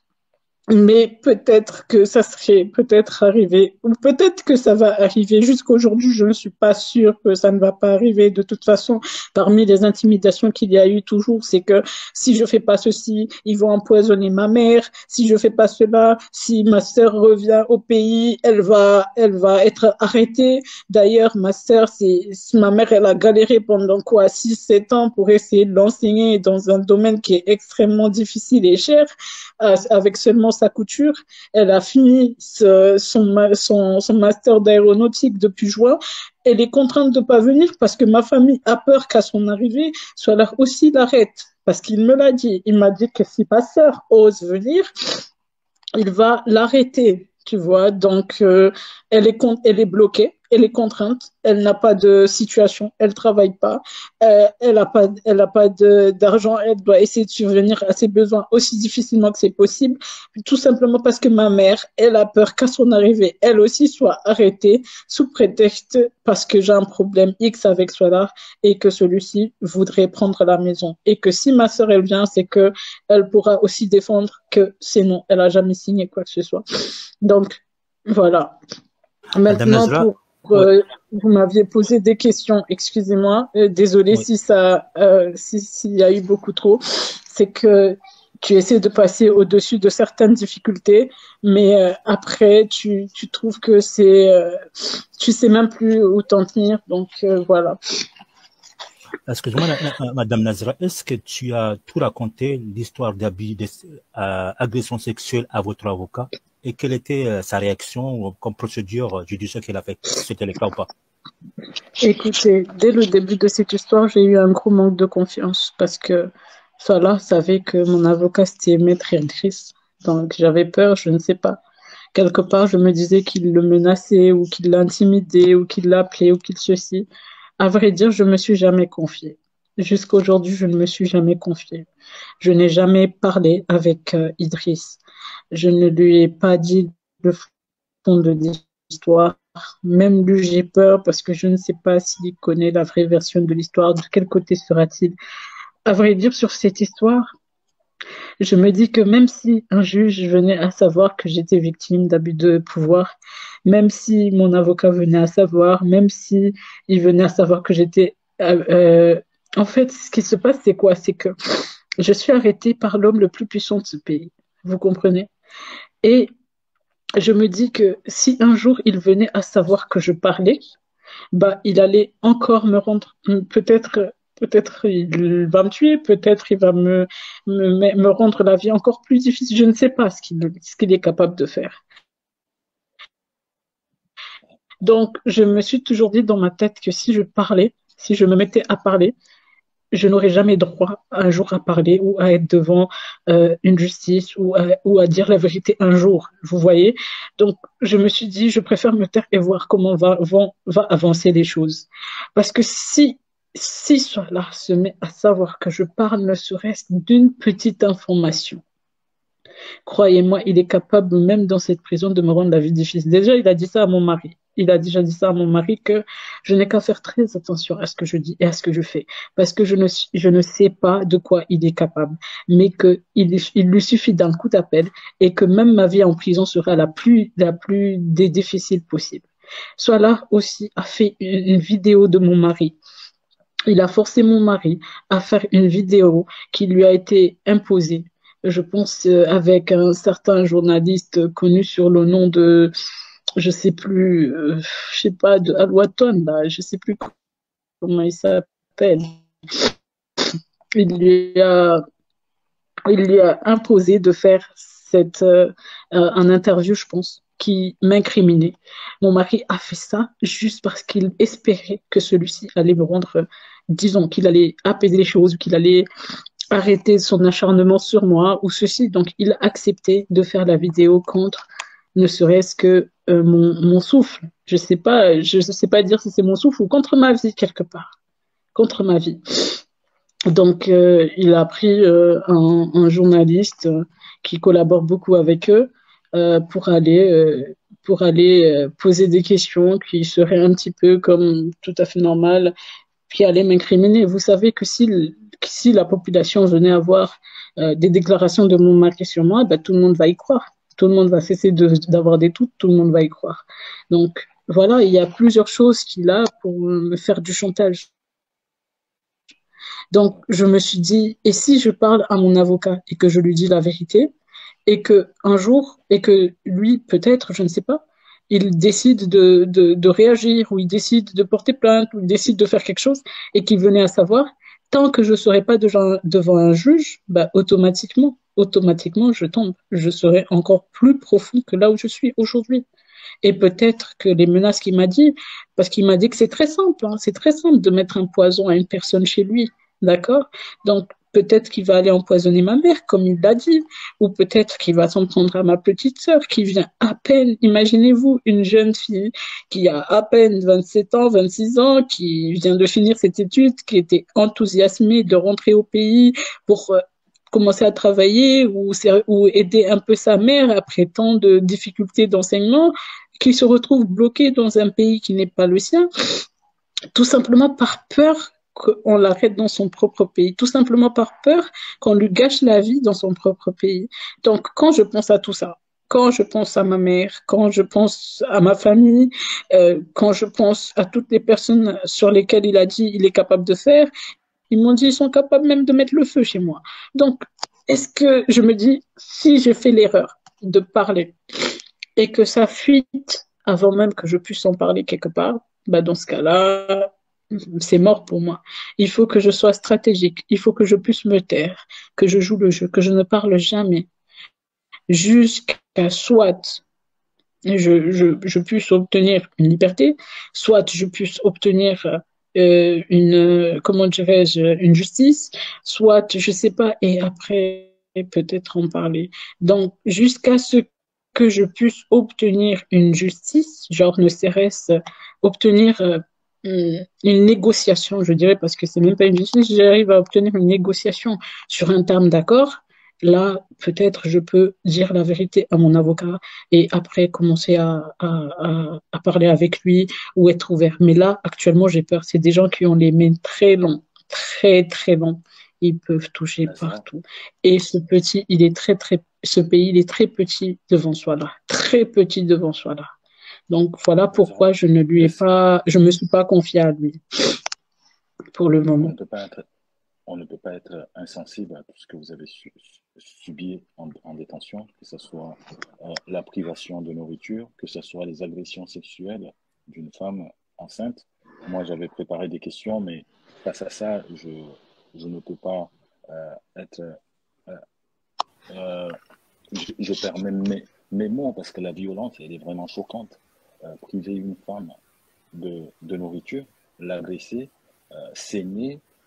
Mais peut-être que ça serait peut-être arrivé, ou peut-être que ça va arriver. Jusqu'aujourd'hui, je ne suis pas sûre que ça ne va pas arriver. De toute façon, parmi les intimidations qu'il y a eu toujours, c'est que si je fais pas ceci, ils vont empoisonner ma mère. Si je fais pas cela, si ma sœur revient au pays, elle va être arrêtée. D'ailleurs, ma sœur, ma mère, elle a galéré pendant 6-7 ans pour essayer de l'enseigner dans un domaine qui est extrêmement difficile et cher, avec seulement sa couture. Elle a fini son master d'aéronautique depuis juin. Elle est contrainte de ne pas venir parce que ma famille a peur qu'à son arrivée, Solar aussi l'arrête. Parce qu'il me l'a dit. Il m'a dit que si ma sœur ose venir, il va l'arrêter. Tu vois, donc elle est bloquée, elle est contrainte, elle n'a pas de situation, elle travaille pas, elle a pas d'argent, elle doit essayer de subvenir à ses besoins aussi difficilement que c'est possible, tout simplement parce que ma mère, elle a peur qu'à son arrivée, elle aussi soit arrêtée sous prétexte parce que j'ai un problème X avec Solar et que celui-ci voudrait prendre la maison et que si ma sœur elle vient, c'est que elle pourra aussi défendre que c'est non, elle a jamais signé quoi que ce soit. Donc, voilà. Maintenant, vous m'aviez posé des questions, excusez-moi, désolé si s'il y a eu beaucoup trop. C'est que tu essaies de passer au-dessus de certaines difficultés, mais après, tu trouves que tu sais même plus où t'en tenir, donc voilà. Excuse-moi, Madame Nazra, est-ce que tu as tout raconté, l'histoire d'agression sexuelle à votre avocat? Et quelle était sa réaction comme procédure judiciaire qu'il a fait? C'était le cas ou pas? Écoutez, dès le début de cette histoire, j'ai eu un gros manque de confiance parce que Salah savait que mon avocat c'était Maître Idriss. Donc j'avais peur, je ne sais pas. Quelque part, je me disais qu'il le menaçait ou qu'il l'intimidait ou qu'il l'appelait ou qu'il ceci. À vrai dire, je me suis jamais confiée. Jusqu'à aujourd'hui, je ne me suis jamais confiée. Je n'ai jamais parlé avec Idriss. Je ne lui ai pas dit le fond de l'histoire. Même lui, j'ai peur parce que je ne sais pas s'il connaît la vraie version de l'histoire. De quel côté sera-t-il? À vrai dire, sur cette histoire, je me dis que même si un juge venait à savoir que j'étais victime d'abus de pouvoir, même si mon avocat venait à savoir, même si il venait à savoir que j'étais... en fait, ce qui se passe, c'est quoi? C'est que je suis arrêtée par l'homme le plus puissant de ce pays. Vous comprenez? Et je me dis que si un jour il venait à savoir que je parlais, bah, il allait encore me rendre, peut-être il va me tuer, peut-être il va me rendre la vie encore plus difficile. Je ne sais pas ce qu'il est capable de faire. Donc, je me suis toujours dit dans ma tête que si je parlais, si je me mettais à parler, je n'aurai jamais droit un jour à parler ou à être devant une justice ou à dire la vérité un jour, vous voyez. Donc, je me suis dit, je préfère me taire et voir comment va avancer les choses. Parce que si cela se met à savoir que je parle ne serait-ce d'une petite information, croyez-moi, il est capable, même dans cette prison, de me rendre la vie difficile. Déjà, il a dit ça à mon mari. Il a déjà dit ça à mon mari que je n'ai qu'à faire très attention à ce que je dis et à ce que je fais. Parce que je ne sais pas de quoi il est capable. Mais il lui suffit d'un coup d'appel et que même ma vie en prison sera la plus difficile possible. Soit là aussi a fait une vidéo de mon mari. Il a forcé mon mari à faire une vidéo qui lui a été imposée, je pense, avec un certain journaliste connu sur le nom de, je sais plus, je sais pas, de Alwaton, là, je sais plus comment il s'appelle. Il lui a, il lui a imposé de faire un interview, je pense, qui m'incriminait. Mon mari a fait ça juste parce qu'il espérait que celui-ci allait me rendre, disons, qu'il allait apaiser les choses, qu'il allait arrêter son acharnement sur moi ou ceci. Donc, il a accepté de faire la vidéo contre ne serait-ce que mon souffle. Je sais pas dire si c'est mon souffle ou contre ma vie quelque part, contre ma vie. Donc, il a pris un journaliste qui collabore beaucoup avec eux pour aller poser des questions qui seraient un petit peu comme tout à fait normales, qui allaient m'incriminer. Vous savez que si la population venait à voir des déclarations de mon mari sur moi, ben, tout le monde va y croire. Tout le monde va cesser d'avoir des doutes, tout le monde va y croire. Donc, voilà, il y a plusieurs choses qu'il a pour me faire du chantage. Donc, je me suis dit, et si je parle à mon avocat et que je lui dis la vérité, et que un jour, et que lui, peut-être, je ne sais pas, il décide de réagir, ou il décide de porter plainte, ou il décide de faire quelque chose, et qu'il venait à savoir, tant que je ne serai pas devant un juge, bah, automatiquement, je tombe. Je serai encore plus profond que là où je suis aujourd'hui. Et peut-être que les menaces qu'il m'a dit, parce qu'il m'a dit que c'est très simple, hein, c'est très simple de mettre un poison à une personne chez lui, d'accord? Donc, peut-être qu'il va aller empoisonner ma mère, comme il l'a dit, ou peut-être qu'il va s'en prendre à ma petite sœur qui vient à peine, imaginez-vous, une jeune fille qui a à peine 27 ans, 26 ans, qui vient de finir cette étude, qui était enthousiasmée de rentrer au pays pour commencer à travailler ou aider un peu sa mère après tant de difficultés d'enseignement, qui se retrouve bloqué dans un pays qui n'est pas le sien, tout simplement par peur qu'on l'arrête dans son propre pays, tout simplement par peur qu'on lui gâche la vie dans son propre pays. Donc, quand je pense à tout ça, quand je pense à ma mère, quand je pense à ma famille, quand je pense à toutes les personnes sur lesquelles il a dit il est capable de faire, ils m'ont dit ils sont capables même de mettre le feu chez moi. Donc, est-ce que je me dis, si j'ai fait l'erreur de parler et que ça fuite avant même que je puisse en parler quelque part, bah dans ce cas-là, c'est mort pour moi. Il faut que je sois stratégique, il faut que je puisse me taire, que je joue le jeu, que je ne parle jamais, jusqu'à soit je puisse obtenir une liberté, soit je puisse obtenir comment dirais-je, une justice, soit je sais pas, et après peut-être en parler. Donc jusqu'à ce que je puisse obtenir une justice, genre ne serait-ce obtenir une négociation, je dirais, parce que c'est même pas une justice, j'arrive à obtenir une négociation sur un terme d'accord, là, peut-être je peux dire la vérité à mon avocat et après commencer à parler avec lui ou être ouvert. Mais là, actuellement, j'ai peur. C'est des gens qui ont les mains très longs, très, très longs. Ils peuvent toucher partout. Et ce pays, il est très petit devant soi là. Très petit devant soi là. Donc, voilà pourquoi je me suis pas confiée à lui pour le On moment. ne peut pas être, on ne peut pas être insensible à tout ce que vous avez subi en détention, que ce soit la privation de nourriture, que ce soit les agressions sexuelles d'une femme enceinte. Moi, j'avais préparé des questions, mais face à ça, je ne peux pas être... euh, euh, je perds même mes mots parce que la violence, elle est vraiment choquante. Priver une femme de nourriture, l'agresser, saigner,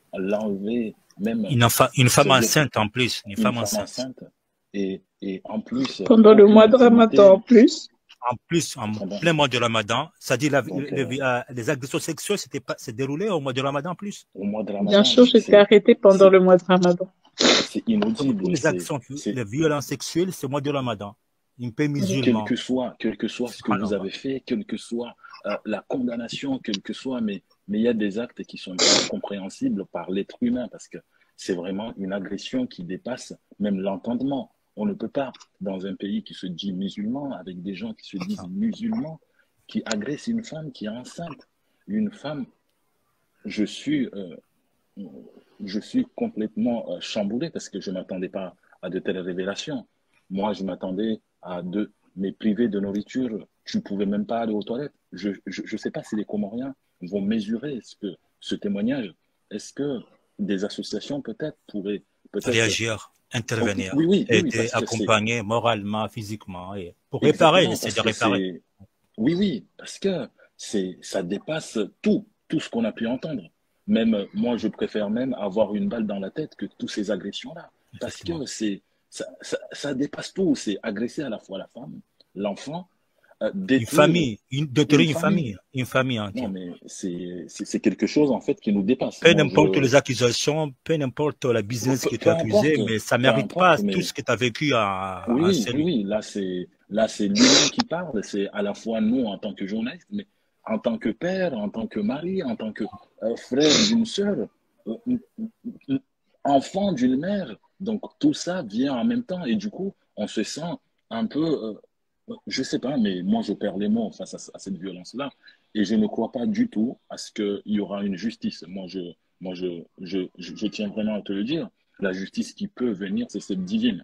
l'enlever, même, Une femme c'est-à-dire enceinte en plus, une une femme femme enceinte. enceinte, et en plus, Pendant le aucune mois de Ramadan en intimité. plus. En plus, en Ah bon. plein mois de Ramadan, c'est-à-dire Donc, les agressions sexuelles, c'est déroulé au mois de Ramadan en plus. au mois de Bien Ramadan, sûr, mais j'étais arrêtée pendant c'est, le mois de Ramadan. c'est Donc, toutes inaudible. les actions, C'est, les violences sexuelles, c'est au mois de Ramadan. Un pays Oui. musulman. quel que soit ce que vous Subhanallah. avez fait, quelle que soit la condamnation, quel que soit, mais il y a des actes qui sont incompréhensibles par l'être humain parce que c'est vraiment une agression qui dépasse même l'entendement. On ne peut pas, dans un pays qui se dit musulman, avec des gens qui se disent musulmans, qui agressent une femme qui est enceinte. Une femme, je suis, je suis complètement chamboulé parce que je ne m'attendais pas à de telles révélations. Moi, je m'attendais à mais privé de nourriture, tu ne pouvais même pas aller aux toilettes. Je ne sais pas si les Comoriens vont mesurer ce témoignage. Est-ce que des associations peut-être pourraient Réagir, intervenir, oui, aider, parce que accompagner moralement, physiquement, et pour réparer, exactement, c'est parce de que réparer. oui, parce que ça dépasse tout ce qu'on a pu entendre. Même moi, je préfère même avoir une balle dans la tête que toutes ces agressions-là, parce Effectivement. que ça dépasse tout. C'est agresser à la fois la femme, l'enfant, Une détruire famille, détruire famille. une famille Non, entière. mais c'est quelque chose en fait qui nous dépasse. Peu Moi, n'importe les accusations, peu n'importe la business qui est peu accusée, importe, mais ça peu mérite pas importe, tout mais ce que tu as vécu en oui, celui. oui, là c'est l'humain qui parle. C'est à la fois nous en tant que journaliste, mais en tant que père, en tant que mari, en tant que frère d'une sœur, euh, enfant d'une mère. Donc tout ça vient en même temps et du coup on se sent un peu, je sais pas, mais moi je perds les mots face à cette violence-là et je ne crois pas du tout à ce qu'il y aura une justice. Je tiens vraiment à te le dire. La justice qui peut venir, c'est celle divine.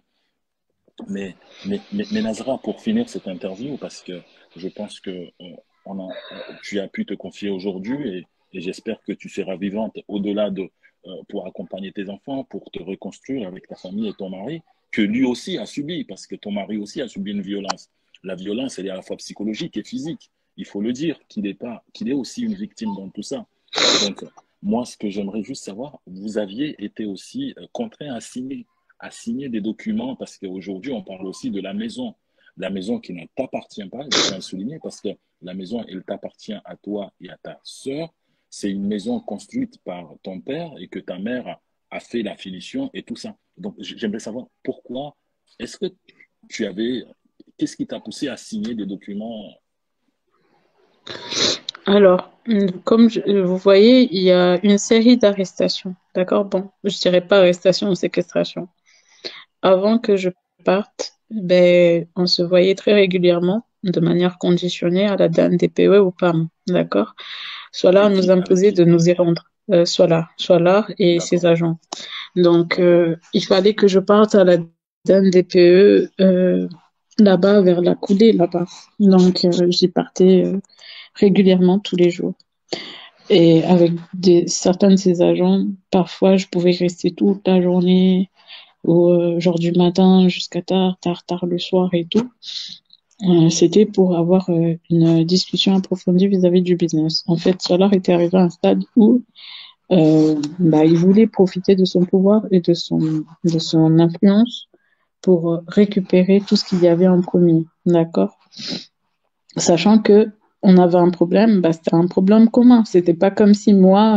Mais Nazra, pour finir cette interview, parce que je pense que tu as pu te confier aujourd'hui et j'espère que tu seras vivante au-delà pour accompagner tes enfants, pour te reconstruire avec ta famille et ton mari, que lui aussi a subi, parce que ton mari aussi a subi une violence. La violence, elle est à la fois psychologique et physique. Il faut le dire qu'il est aussi une victime dans tout ça. Donc, moi, ce que j'aimerais juste savoir, vous aviez été aussi contraint à signer des documents parce qu'aujourd'hui, on parle aussi de la maison qui ne t'appartient pas, je tiens à le souligner parce que la maison, elle t'appartient à toi et à ta sœur. C'est une maison construite par ton père et que ta mère a fait la finition et tout ça. Donc, j'aimerais savoir pourquoi, est-ce que qu'est-ce qui t'a poussé à signer des documents? Alors, comme vous voyez, il y a une série d'arrestations. D'accord? Bon, je dirais pas arrestation ou séquestration. Avant que je parte, ben, on se voyait très régulièrement, de manière conditionnée à la DAN-DPE ou PAM. D'accord? Solar nous Avec imposait de qui? nous y rendre. Solar et ses D'accord, agents. Donc, d'accord. il fallait que je parte à la DAN-DPE là-bas, vers la coulée, là-bas. Donc, j'y partais régulièrement tous les jours. Et avec certains de ces agents, parfois, je pouvais rester toute la journée, ou genre du matin jusqu'à tard le soir et tout. C'était pour avoir une discussion approfondie vis-à-vis du business. En fait, Solar était arrivé à un stade où il voulait profiter de son pouvoir et de son influence pour récupérer tout ce qu'il y avait en premier. D'accord? Sachant que on avait un problème, c'était un problème commun. C'était pas comme si moi,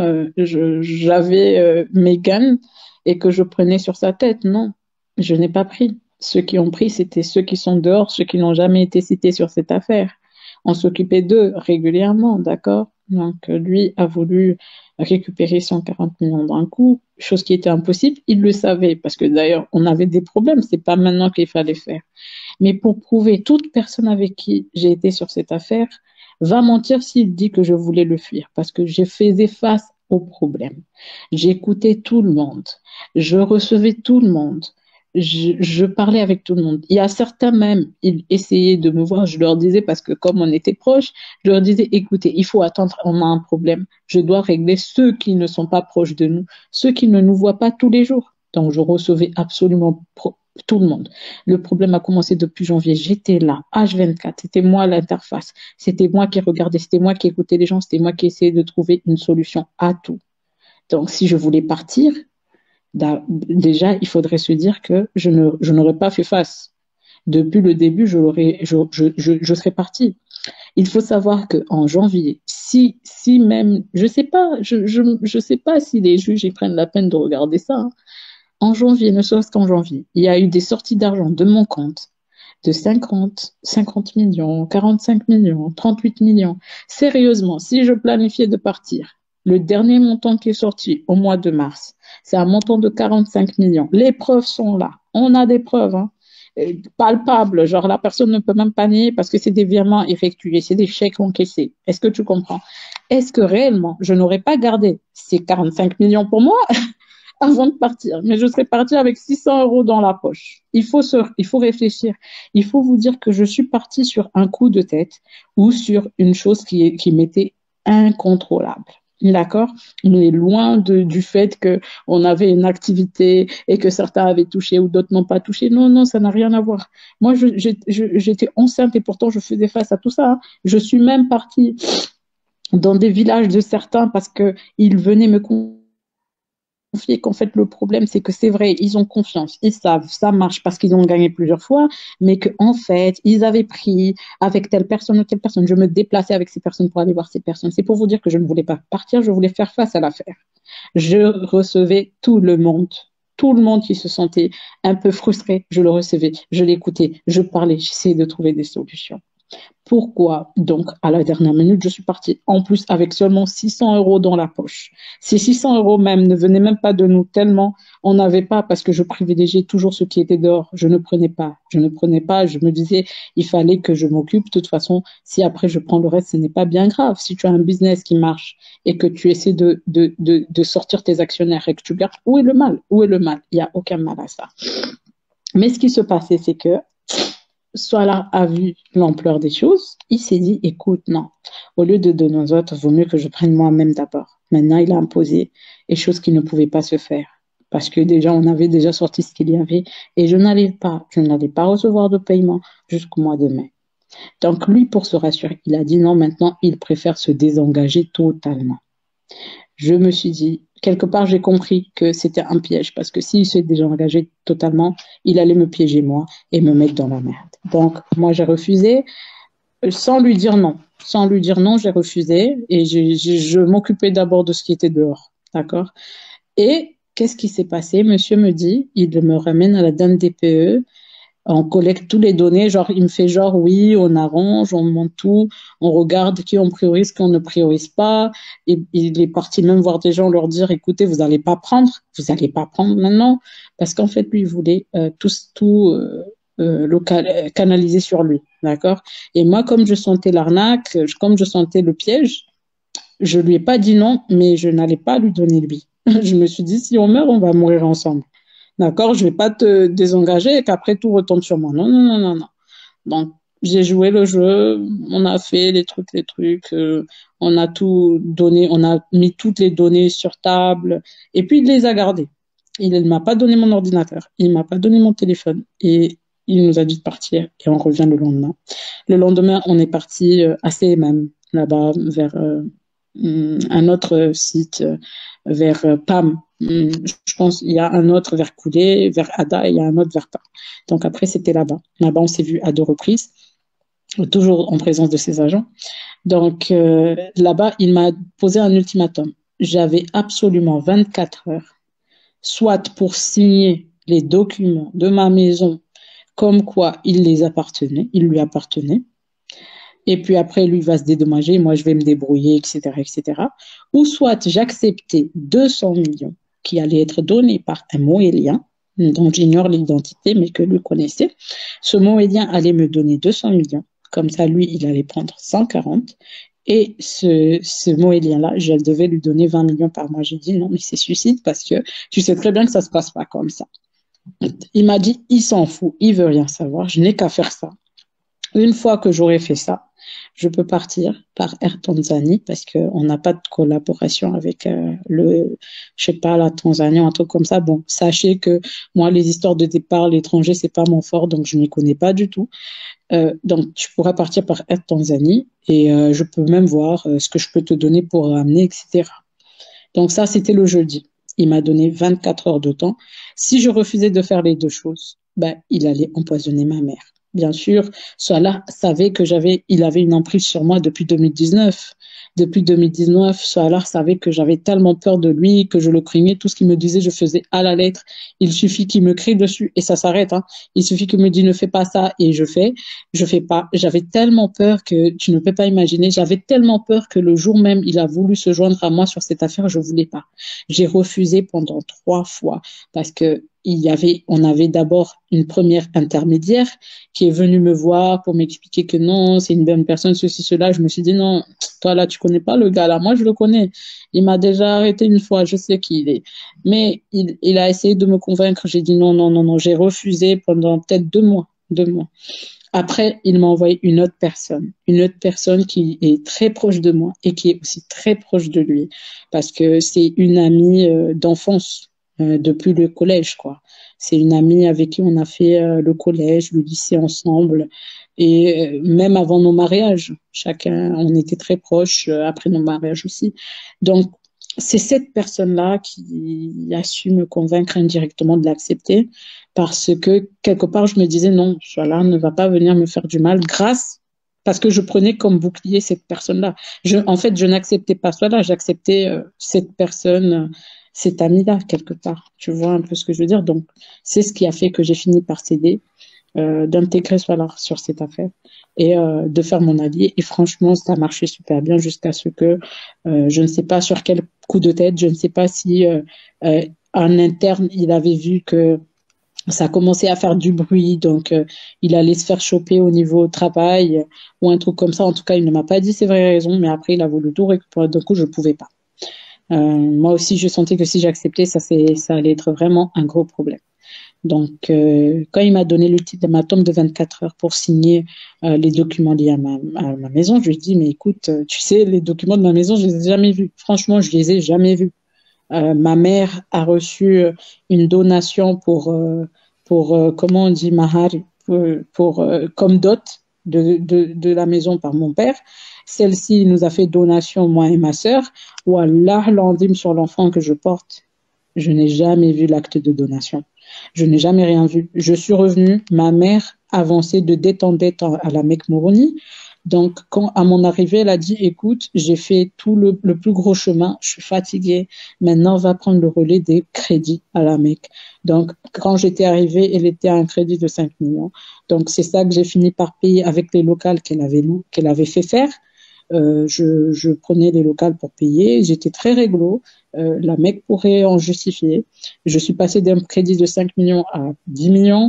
j'avais Megan et que je prenais sur sa tête. Non, je n'ai pas pris. Ceux qui ont pris, c'était ceux qui sont dehors, ceux qui n'ont jamais été cités sur cette affaire. On s'occupait d'eux régulièrement, d'accord? Donc, lui a voulu récupérer 140 millions d'un coup, chose qui était impossible. Il le savait, parce que d'ailleurs, on avait des problèmes. C'est pas maintenant qu'il fallait faire. Mais pour prouver, toute personne avec qui j'ai été sur cette affaire va mentir s'il dit que je voulais le fuir, parce que je faisais face au problème. J'écoutais tout le monde. Je recevais tout le monde. Je parlais avec tout le monde. Il y a certains même, ils essayaient de me voir. Je leur disais, parce que comme on était proches, je leur disais, écoutez, il faut attendre, on a un problème. Je dois régler ceux qui ne sont pas proches de nous, ceux qui ne nous voient pas tous les jours. Donc, je recevais absolument tout le monde. Le problème a commencé depuis janvier. J'étais là, H24. C'était moi l'interface. C'était moi qui regardais, c'était moi qui écoutais les gens, c'était moi qui essayais de trouver une solution à tout. Donc, si je voulais partir, déjà, il faudrait se dire que je n'aurais pas fait face. Depuis le début, je serais partie. Il faut savoir qu'en janvier, si même, je sais pas, je sais pas si les juges ils prennent la peine de regarder ça, hein. En janvier, ne serait-ce qu'en janvier, il y a eu des sorties d'argent de mon compte de 50 millions, 45 millions, 38 millions. Sérieusement, si je planifiais de partir, le dernier montant qui est sorti au mois de mars, c'est un montant de 45 millions. Les preuves sont là. On a des preuves, hein, palpables. Genre, la personne ne peut même pas nier parce que c'est des virements effectués, c'est des chèques encaissés. Est-ce que tu comprends? Est-ce que réellement, je n'aurais pas gardé ces 45 millions pour moi avant de partir, mais je serais partie avec 600 euros dans la poche. Il faut réfléchir. Il faut vous dire que je suis partie sur un coup de tête ou sur une chose qui m'était incontrôlable. D'accord? Mais loin du fait qu'on avait une activité et que certains avaient touché ou d'autres n'ont pas touché. Non, non, ça n'a rien à voir. Moi, j'étais enceinte et pourtant je faisais face à tout ça, hein. Je suis même partie dans des villages de certains parce qu'ils venaient me confier qu'en fait le problème c'est que c'est vrai, ils ont confiance, ils savent, ça marche parce qu'ils ont gagné plusieurs fois, mais qu'en fait ils avaient pris avec telle personne ou telle personne, je me déplaçais avec ces personnes pour aller voir ces personnes. C'est pour vous dire que je ne voulais pas partir, je voulais faire face à l'affaire. Je recevais tout le monde qui se sentait un peu frustré, je le recevais, je l'écoutais, je parlais, j'essayais de trouver des solutions. Pourquoi donc à la dernière minute je suis partie en plus avec seulement 600 euros dans la poche? Ces 600 euros même ne venaient même pas de nous tellement on n'avait pas, parce que je privilégiais toujours ce qui était dehors. Je ne prenais pas, je me disais il fallait que je m'occupe. De toute façon, si après je prends le reste, ce n'est pas bien grave. Si tu as un business qui marche et que tu essaies de sortir tes actionnaires et que tu gardes, où est le mal? Il n'y a aucun mal à ça. Mais ce qui se passait, c'est que Salah a vu l'ampleur des choses, il s'est dit, écoute, non, au lieu de donner aux autres, vaut mieux que je prenne moi-même d'abord. Maintenant, il a imposé des choses qui ne pouvaient pas se faire. Parce que déjà, on avait déjà sorti ce qu'il y avait et je n'allais pas recevoir de paiement jusqu'au mois de mai. Donc, lui, pour se rassurer, il a dit non, maintenant, il préfère se désengager totalement. Je me suis dit, quelque part, j'ai compris que c'était un piège parce que s'il se désengageait totalement, il allait me piéger moi et me mettre dans la merde. Donc, moi, j'ai refusé sans lui dire non. Sans lui dire non, j'ai refusé et je m'occupais d'abord de ce qui était dehors. D'accord? Et qu'est-ce qui s'est passé? Monsieur me dit, il me ramène à la dame DPE. On collecte tous les données, genre il me fait genre oui, on arrange, on monte tout, on regarde qui on priorise, qui on ne priorise pas. Et il est parti même voir des gens, leur dire écoutez, vous allez pas prendre maintenant, parce qu'en fait lui il voulait tout canaliser sur lui, d'accord. Et moi comme je sentais l'arnaque, comme je sentais le piège, je lui ai pas dit non, mais je n'allais pas lui donner lui. Je me suis dit si on meurt, on va mourir ensemble. D'accord, je vais pas te désengager et qu'après tout retombe sur moi. Non, non, non, non, non. Donc, j'ai joué le jeu, on a fait les trucs, on a tout donné, on a mis toutes les données sur table et puis il les a gardées. Il ne m'a pas donné mon ordinateur, il m'a pas donné mon téléphone et il nous a dit de partir et on revient le lendemain. Le lendemain, on est parti à CMM, là-bas, vers un autre site, vers PAM. Je pense il y a un autre vers Coulé, vers Ada et il y a un autre vers PAM. Donc après, c'était là-bas. Là-bas, on s'est vu à 2 reprises, toujours en présence de ses agents. Donc là-bas, il m'a posé un ultimatum. J'avais absolument 24 heures, soit pour signer les documents de ma maison comme quoi il lui appartenait. Et puis après, lui va se dédommager, moi je vais me débrouiller, etc., etc. Ou soit j'acceptais 200 millions qui allaient être donnés par un moélien, dont j'ignore l'identité, mais que lui connaissait. Ce moélien allait me donner 200 millions. Comme ça, lui, il allait prendre 140. Et ce moélien-là, je devais lui donner 20 millions par mois. J'ai dit non, mais c'est suicide parce que tu sais très bien que ça se passe pas comme ça. Il m'a dit, il s'en fout, il veut rien savoir, je n'ai qu'à faire ça. Une fois que j'aurai fait ça, je peux partir par Air Tanzanie parce qu'on n'a pas de collaboration avec la Tanzanie ou un truc comme ça. Bon, sachez que moi, les histoires de départ à l'étranger, c'est pas mon fort, donc je m'y connais pas du tout. Donc, tu pourras partir par Air Tanzanie et je peux même voir ce que je peux te donner pour ramener, etc. Donc ça, c'était le jeudi. Il m'a donné 24 heures de temps. Si je refusais de faire les deux choses, ben, il allait empoisonner ma mère. Bien sûr, Salah savait que il avait une emprise sur moi depuis 2019. Depuis 2019, Salah savait que j'avais tellement peur de lui, que je le craignais. Tout ce qu'il me disait, je faisais à la lettre. Il suffit qu'il me crie dessus et ça s'arrête, hein. Il suffit qu'il me dise ne fais pas ça et je fais. Je fais pas. J'avais tellement peur que tu ne peux pas imaginer. J'avais tellement peur que le jour même, il a voulu se joindre à moi sur cette affaire, je voulais pas. J'ai refusé pendant 3 fois parce que on avait d'abord une première intermédiaire qui est venue me voir pour m'expliquer que non, c'est une bonne personne, ceci, cela. Je me suis dit non, toi là, tu connais pas le gars là. Moi, je le connais. Il m'a déjà arrêté une fois, je sais qui il est. Mais il a essayé de me convaincre. J'ai dit non, non, non, non. J'ai refusé pendant peut-être 2 mois. 2 mois. Après, il m'a envoyé une autre personne qui est très proche de moi et qui est aussi très proche de lui, parce que c'est une amie d'enfance, depuis le collège, quoi. C'est une amie avec qui on a fait le collège, le lycée ensemble, et même avant nos mariages, on était très proches après nos mariages aussi. Donc, c'est cette personne-là qui a su me convaincre indirectement de l'accepter, parce que quelque part, je me disais non, Salah ne va pas venir me faire du mal parce que je prenais comme bouclier cette personne-là. En fait, je n'acceptais pas Salah, j'acceptais cette personne, cet ami-là, quelque part. Tu vois un peu ce que je veux dire? Donc, c'est ce qui a fait que j'ai fini par céder, d'intégrer Salah sur cette affaire et de faire mon allié. Et franchement, ça a marché super bien jusqu'à ce que, je ne sais pas sur quel coup de tête, je ne sais pas si en interne, il avait vu que ça commençait à faire du bruit, donc il allait se faire choper au niveau travail ou un truc comme ça. En tout cas, il ne m'a pas dit ses vraies raisons, mais après, il a voulu tout récupérer. Du coup, je pouvais pas. Moi aussi, je sentais que si j'acceptais, ça allait être vraiment un gros problème. Donc, quand il m'a donné l'ultimatum de 24 heures pour signer les documents liés à ma maison, je lui ai dit, mais écoute, tu sais, les documents de ma maison, je les ai jamais vus. Franchement, je les ai jamais vus. Ma mère a reçu une donation pour comment on dit, mahar, comme dot de la maison par mon père. Celle-ci nous a fait donation, moi et ma sœur. Wallah, l'endyme sur l'enfant que je porte, je n'ai jamais vu l'acte de donation. Je n'ai jamais rien vu. Je suis revenue, ma mère avançait de dette en dette à la Mecque Moroni. Donc, quand à mon arrivée, elle a dit, écoute, j'ai fait tout le plus gros chemin, je suis fatiguée, maintenant on va prendre le relais des crédits à la Mecque. Donc, quand j'étais arrivée, elle était à un crédit de 5 millions. Donc, c'est ça que j'ai fini par payer avec les locales qu'elle avait fait faire. Je prenais les locales pour payer, j'étais très réglo, la Mecque pourrait en justifier. Je suis passée d'un crédit de 5 millions à 10 millions,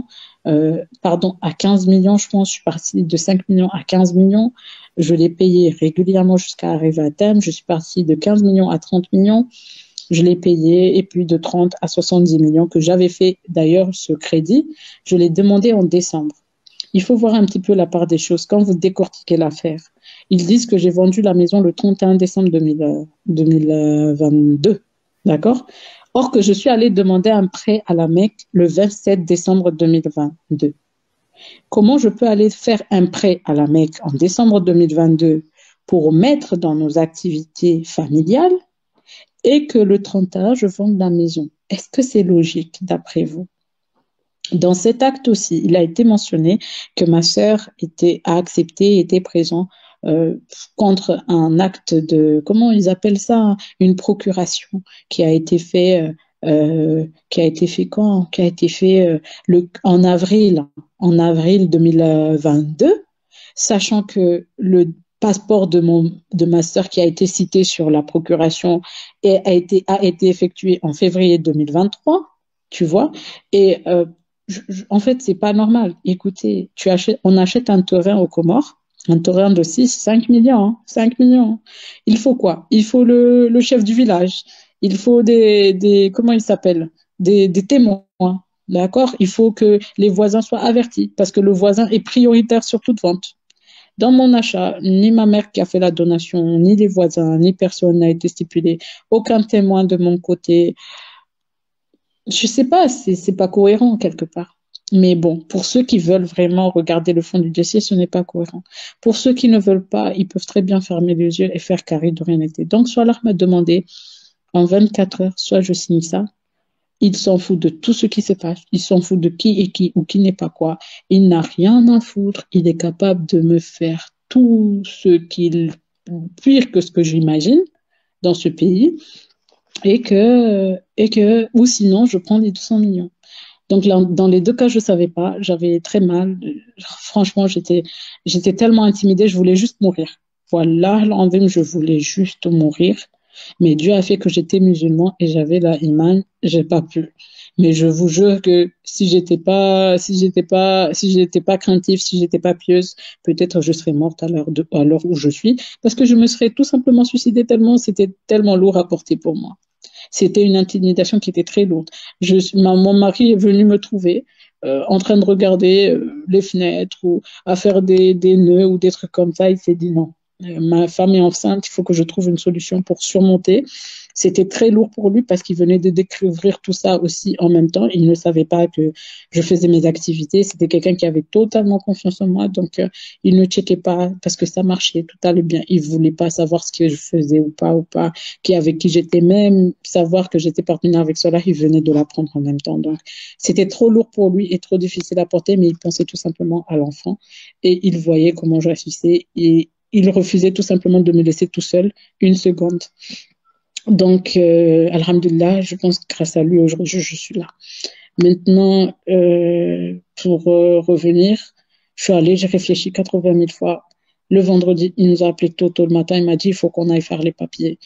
à 15 millions, je pense. Je suis partie de 5 millions à 15 millions. Je l'ai payé régulièrement jusqu'à arriver à terme. Je suis partie de 15 millions à 30 millions. Je l'ai payé, et puis de 30 à 70 millions que j'avais fait. D'ailleurs, ce crédit, je l'ai demandé en décembre. Il faut voir un petit peu la part des choses. Quand vous décortiquez l'affaire, ils disent que j'ai vendu la maison le 31 décembre 2022. D'accord? Or que je suis allée demander un prêt à la Mecque le 27 décembre 2022. Comment je peux aller faire un prêt à la Mecque en décembre 2022 pour mettre dans nos activités familiales et que le 31, je vende la maison? Est-ce que c'est logique d'après vous? Dans cet acte aussi, il a été mentionné que ma sœur a accepté, était présent contre un acte de, comment ils appellent ça, hein, une procuration qui a été fait quand? Qui a été fait en avril 2022, sachant que le passeport de ma sœur qui a été cité sur la procuration a été effectué en février 2023, tu vois, et en fait, c'est pas normal. Écoutez, on achète un terrain aux Comores, un terrain de 5 millions, hein, 5 millions. Il faut quoi? Il faut le chef du village. Il faut comment il s'appelle? Des témoins. D'accord? Il faut que les voisins soient avertis parce que le voisin est prioritaire sur toute vente. Dans mon achat, ni ma mère qui a fait la donation, ni les voisins, ni personne n'a été stipulé. Aucun témoin de mon côté. Je sais pas, c'est pas cohérent quelque part. Mais bon, pour ceux qui veulent vraiment regarder le fond du dossier, ce n'est pas cohérent. Pour ceux qui ne veulent pas, ils peuvent très bien fermer les yeux et faire carré de rien n'était. Donc, Salah m'a demandé en 24 heures, soit je signe ça, il s'en fout de tout ce qui se passe, il s'en fout de qui est qui ou qui n'est pas quoi, il n'a rien à foutre, il est capable de me faire tout ce qu'il, pire que ce que j'imagine dans ce pays, ou sinon je prends les 200 millions. Donc là, dans les deux cas, je savais pas, j'avais très mal. Franchement, j'étais tellement intimidée, je voulais juste mourir. Voilà, l'envie, je voulais juste mourir. Mais Dieu a fait que j'étais musulman et j'avais la iman, j'ai pas pu. Mais je vous jure que si j'étais pas craintive, si j'étais pas pieuse, peut-être je serais morte à l'heure où je suis, parce que je me serais tout simplement suicidée tellement c'était tellement lourd à porter pour moi. C'était une intimidation qui était très lourde. Mon mari est venu me trouver en train de regarder les fenêtres ou à faire des nœuds ou des trucs comme ça. Il s'est dit non, ma femme est enceinte, il faut que je trouve une solution pour surmonter. C'était très lourd pour lui parce qu'il venait de découvrir tout ça aussi en même temps. Il ne savait pas que je faisais mes activités. C'était quelqu'un qui avait totalement confiance en moi. Donc, il ne checkait pas parce que ça marchait, tout allait bien. Il voulait pas savoir ce que je faisais ou pas, avec qui j'étais, même savoir que j'étais partenaire avec cela. Il venait de l'apprendre en même temps. Donc, c'était trop lourd pour lui et trop difficile à porter, mais il pensait tout simplement à l'enfant et il voyait comment je réussissais et il refusait tout simplement de me laisser tout seul une seconde. Donc, alhamdoulilah, je pense que grâce à lui, aujourd'hui, je suis là. Maintenant, pour revenir, je suis allée, j'ai réfléchi 80 000 fois. Le vendredi, il nous a appelé tôt le matin, il m'a dit, il faut qu'on aille faire les papiers.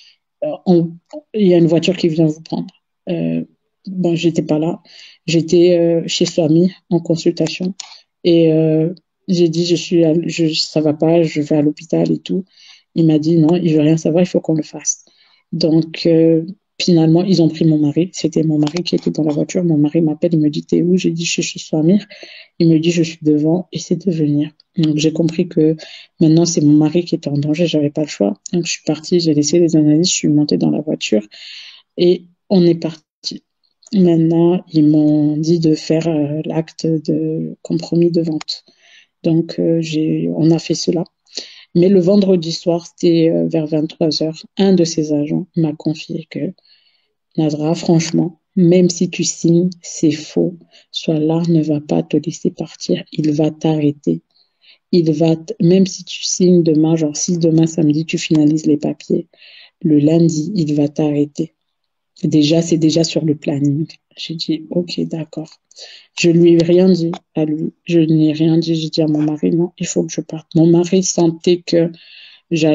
Il y a une voiture qui vient vous prendre. Bon, j'étais pas là. J'étais chez Swami en consultation. Et j'ai dit, ça va pas, je vais à l'hôpital et tout. Il m'a dit, non, il veut rien savoir, il faut qu'on le fasse. Donc, finalement, ils ont pris mon mari. C'était mon mari qui était dans la voiture. Mon mari m'appelle, il me dit, t'es où? J'ai dit, je suis chez Swamir. Il me dit, je suis devant, essaie de venir. Donc, j'ai compris que maintenant, c'est mon mari qui était en danger, j'avais pas le choix. Donc, je suis partie, j'ai laissé les analyses, je suis montée dans la voiture et on est parti. Maintenant, ils m'ont dit de faire l'acte de compromis de vente. Donc, on a fait cela. Mais le vendredi soir, c'était vers 23 heures, un de ses agents m'a confié que Nazra, franchement, même si tu signes, c'est faux. Allah ne va pas te laisser partir, il va t'arrêter. Même si tu signes demain, genre si demain samedi tu finalises les papiers, le lundi, il va t'arrêter. C'est déjà sur le planning. J'ai dit, ok, d'accord. Je lui ai rien dit à lui. Je n'ai rien dit. J'ai dit à mon mari, non, il faut que je parte. Mon mari sentait que ça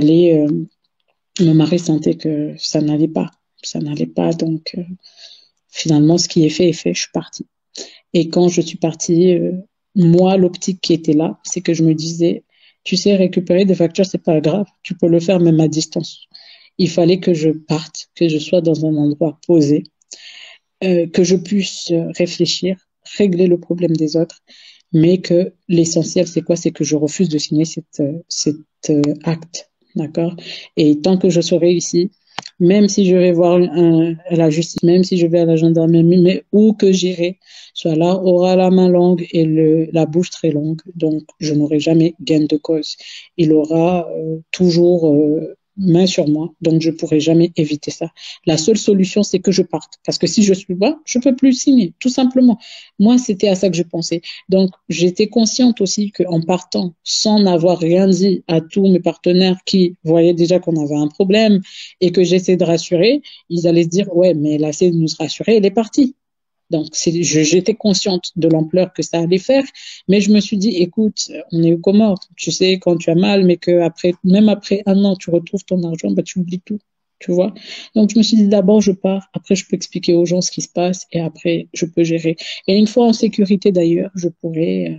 n'allait pas. Ça n'allait pas. Donc, finalement, ce qui est fait, je suis partie. Et quand je suis partie, moi, l'optique qui était là, c'est que je me disais, tu sais, récupérer des factures, c'est pas grave. Tu peux le faire même à distance. Il fallait que je parte, que je sois dans un endroit posé, que je puisse réfléchir, régler le problème des autres, mais que l'essentiel, c'est quoi? C'est que je refuse de signer cet acte, d'accord? Et tant que je serai ici, même si je vais voir la justice, même si je vais à la gendarmerie, mais où que j'irai, soit là aura la main longue et la bouche très longue, donc je n'aurai jamais gain de cause. Il aura toujours main sur moi, donc je pourrai jamais éviter ça. La seule solution, c'est que je parte, parce que si je suis pas, je peux plus signer, tout simplement. Moi, c'était à ça que je pensais. Donc, j'étais consciente aussi qu'en partant, sans n'avoir rien dit à tous mes partenaires qui voyaient déjà qu'on avait un problème et que j'essaie de rassurer, ils allaient se dire, ouais, mais elle a essayé de nous rassurer, elle est partie. Donc, j'étais consciente de l'ampleur que ça allait faire, mais je me suis dit, écoute, on est aux Comores, tu sais, quand tu as mal, mais que même après un an, tu retrouves ton argent, bah, tu oublies tout, tu vois. Donc, je me suis dit, d'abord, je pars, après, je peux expliquer aux gens ce qui se passe, et après, je peux gérer. Et une fois en sécurité, d'ailleurs, je pourrais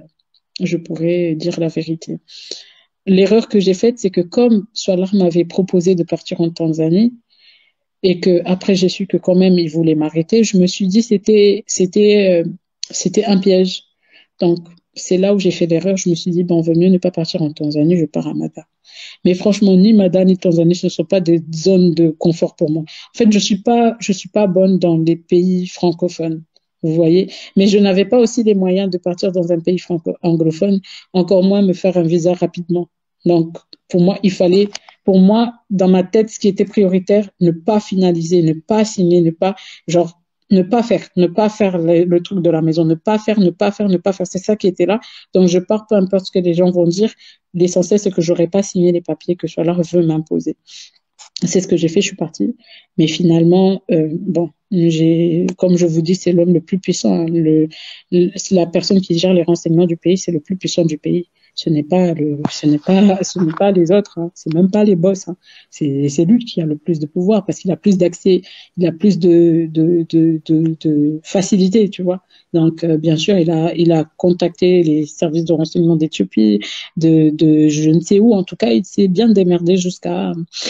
dire la vérité. L'erreur que j'ai faite, c'est que comme Salah m'avait proposé de partir en Tanzanie, et que après j'ai su que quand même il voulait m'arrêter, je me suis dit c'était un piège. Donc c'est là où j'ai fait l'erreur. Je me suis dit bon, vaut mieux ne pas partir en Tanzanie, je pars à Mada. Mais franchement, ni Mada ni Tanzanie, ce ne sont pas des zones de confort pour moi. En fait, je suis pas bonne dans les pays francophones. Vous voyez, mais je n'avais pas aussi les moyens de partir dans un pays anglophone, encore moins me faire un visa rapidement. Donc, pour moi, il fallait pour moi, dans ma tête, ce qui était prioritaire, ne pas finaliser, ne pas signer, ne pas faire le truc de la maison, ne pas faire. C'est ça qui était là. Donc, je pars, peu importe ce que les gens vont dire. L'essentiel, c'est que j'aurais pas signé les papiers que Solar veut m'imposer. C'est ce que j'ai fait, je suis partie. Mais finalement, comme je vous dis, c'est l'homme le plus puissant. Hein. C'est la personne qui gère les renseignements du pays, c'est le plus puissant du pays. Ce n'est pas les autres, hein. C'est même pas les boss, hein. C'est lui qui a le plus de pouvoir parce qu'il a plus d'accès, il a plus de facilité, tu vois. Donc, bien sûr, il a contacté les services de renseignement d'Éthiopie, de je ne sais où. En tout cas, il s'est bien démerdé jusqu'à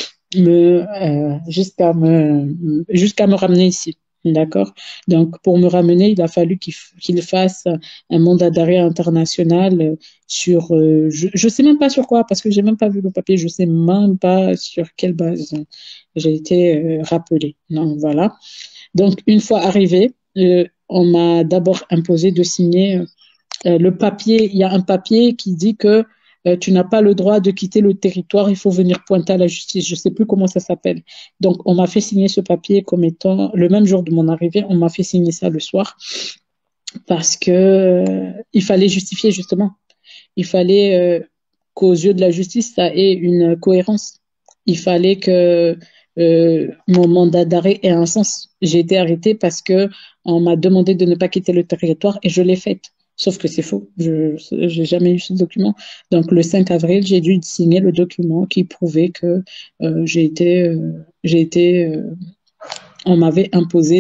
me ramener ici. D'accord. Donc, pour me ramener, il a fallu qu'il fasse un mandat d'arrêt international sur, je sais même pas sur quoi, parce que j'ai même pas vu le papier, je sais même pas sur quelle base j'ai été rappelée. Donc, voilà. Donc, une fois arrivé, on m'a d'abord imposé de signer le papier. Il y a un papier qui dit que tu n'as pas le droit de quitter le territoire, il faut venir pointer à la justice. Je ne sais plus comment ça s'appelle. Donc, on m'a fait signer ce papier comme étant, le même jour de mon arrivée, on m'a fait signer ça le soir parce que il fallait justifier justement. Il fallait qu'aux yeux de la justice, ça ait une cohérence. Il fallait que mon mandat d'arrêt ait un sens. J'ai été arrêtée parce que on m'a demandé de ne pas quitter le territoire et je l'ai fait. Sauf que c'est faux. Je n'ai jamais eu ce document. Donc, le 5 avril, j'ai dû signer le document qui prouvait que on m'avait imposé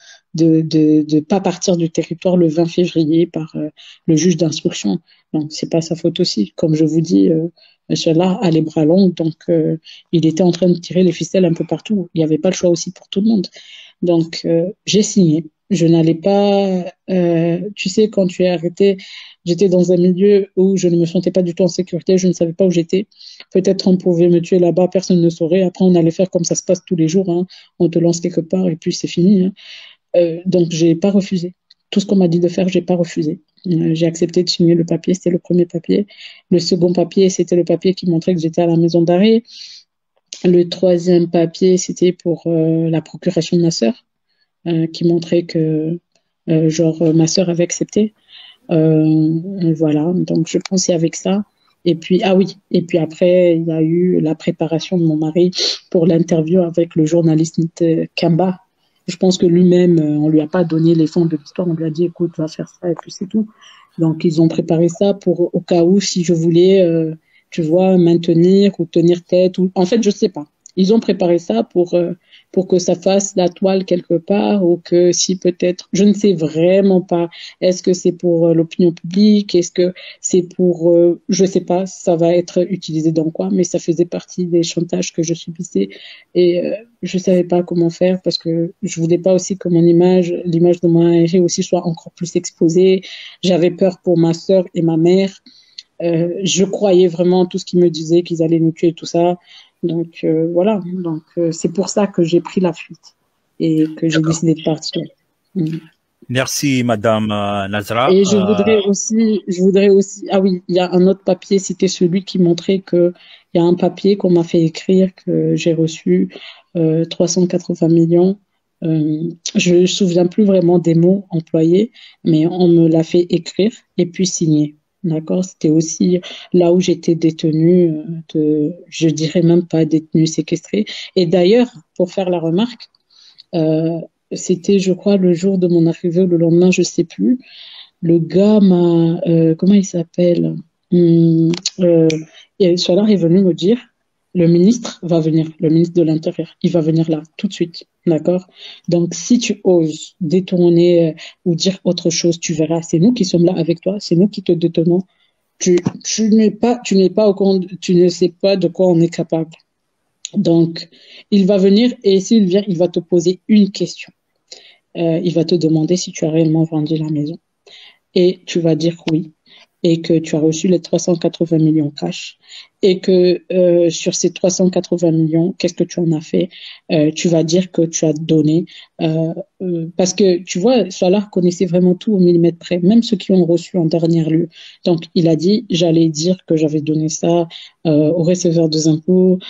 de pas partir du territoire le 20 février par le juge d'instruction. Donc, c'est pas sa faute aussi. Comme je vous dis, cela a les bras longs. Donc, il était en train de tirer les ficelles un peu partout. Il n'y avait pas le choix aussi pour tout le monde. Donc, j'ai signé. Je n'allais pas, tu sais, quand tu es arrêté, j'étais dans un milieu où je ne me sentais pas du tout en sécurité, je ne savais pas où j'étais. Peut-être on pouvait me tuer là-bas, personne ne saurait. Après, on allait faire comme ça se passe tous les jours, hein. On te lance quelque part et puis c'est fini, hein. Donc, j'ai pas refusé. Tout ce qu'on m'a dit de faire, j'ai pas refusé. J'ai accepté de signer le papier, c'était le premier papier. Le second papier, c'était le papier qui montrait que j'étais à la maison d'arrêt. Le troisième papier, c'était pour la procuration de ma sœur. Qui montrait que ma sœur avait accepté. Voilà, donc je pensais avec ça. Et puis après, il y a eu la préparation de mon mari pour l'interview avec le journaliste Kamba. Je pense que lui-même, on lui a pas donné les fonds de l'histoire, on lui a dit écoute, va faire ça et puis c'est tout. Donc ils ont préparé ça pour au cas où si je voulais, tu vois, maintenir ou tenir tête ou en fait je sais pas. Ils ont préparé ça pour que ça fasse la toile quelque part ou que si peut-être, je ne sais vraiment pas, est-ce que c'est pour l'opinion publique, est-ce que c'est pour, je sais pas, ça va être utilisé dans quoi, mais ça faisait partie des chantages que je subissais et je savais pas comment faire parce que je voulais pas aussi que l'image de mon mari aussi soit encore plus exposée. J'avais peur pour ma sœur et ma mère. Je croyais vraiment tout ce qu'ils me disaient, qu'ils allaient nous tuer et tout ça. Donc voilà, donc c'est pour ça que j'ai pris la fuite et que j'ai décidé de partir. Merci Madame Nazra. Et je voudrais aussi, ah oui, il y a un autre papier, c'était celui qui montrait que il y a un papier qu'on m'a fait écrire que j'ai reçu 380 millions. Je me souviens plus vraiment des mots employés, mais on me l'a fait écrire et puis signer. D'accord, c'était aussi là où j'étais détenue, je dirais même pas détenue, séquestrée. Et d'ailleurs, pour faire la remarque, c'était, je crois, le jour de mon arrivée ou le lendemain, je sais plus. Le gars m'a, comment il s'appelle? Solar est venu me dire, le ministre va venir, le ministre de l'Intérieur, il va venir là, tout de suite. D'accord? Donc, si tu oses détourner ou dire autre chose, tu verras, c'est nous qui sommes là avec toi, c'est nous qui te détenons. Tu n'es pas au courant, tu ne sais pas de quoi on est capable. Donc, il va venir et s'il vient, il va te poser une question. Il va te demander si tu as réellement vendu la maison. Et tu vas dire oui. et que tu as reçu les 380 millions cash et que sur ces 380 millions, qu'est-ce que tu en as fait? Tu vas dire que tu as donné parce que tu vois, Solar connaissait vraiment tout au millimètre près, même ceux qui ont reçu en dernier lieu. Donc il a dit, j'allais dire que j'avais donné ça aux receveurs des impôts,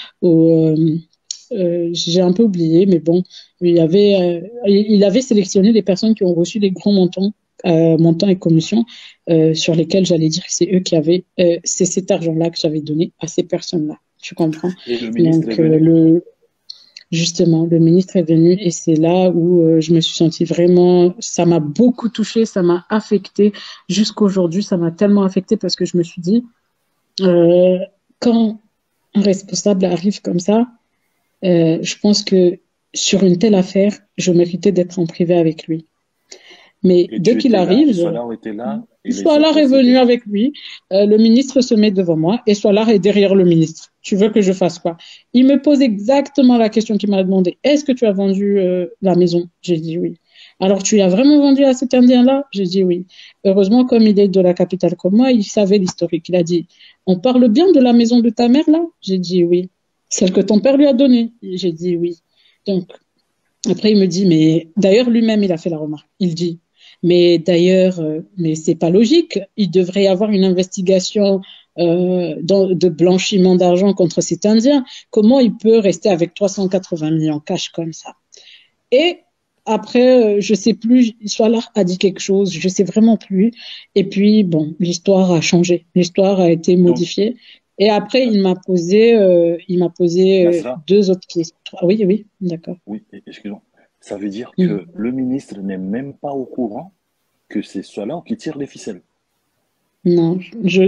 j'ai un peu oublié, mais bon, il avait sélectionné les personnes qui ont reçu des grands montants et commissions sur lesquels j'allais dire que c'est eux qui avaient, c'est cet argent-là que j'avais donné à ces personnes-là. Tu comprends? Et le ministre Donc, est venu. justement, le ministre est venu et c'est là où je me suis sentie vraiment, ça m'a beaucoup touchée, ça m'a affectée. Jusqu'aujourd'hui, ça m'a tellement affectée parce que je me suis dit, quand un responsable arrive comme ça, je pense que sur une telle affaire, je méritais d'être en privé avec lui. Mais Et dès tu qu'il étais là, arrive, Solar était là, et les Solar autres, est venu c'était... avec lui, le ministre se met devant moi et Solar est derrière le ministre. Tu veux que je fasse quoi? Il me pose exactement la question qu'il m'a demandé. Est-ce que tu as vendu la maison? J'ai dit oui. Alors tu as vraiment vendu à cet Indien-là? J'ai dit oui. Heureusement, comme il est de la capitale comme moi, il savait l'historique. Il a dit, on parle bien de la maison de ta mère là? J'ai dit oui. Celle que ton père lui a donnée? J'ai dit oui. Donc, après, il me dit, mais d'ailleurs, lui-même, il a fait la remarque. Il dit, mais d'ailleurs, mais c'est pas logique. Il devrait y avoir une investigation de blanchiment d'argent contre cet Indien. Comment il peut rester avec 380 millions cash comme ça? Et après, je sais plus, Solar a dit quelque chose, je sais vraiment plus. Et puis, bon, l'histoire a changé. L'histoire a été Donc, modifiée. Et après, il m'a posé Nasra, deux autres questions. Oui, oui, d'accord. oui, excuse-moi. Ça veut dire Mm. que le ministre n'est même pas au courant que c'est Solar qui tire les ficelles. Non,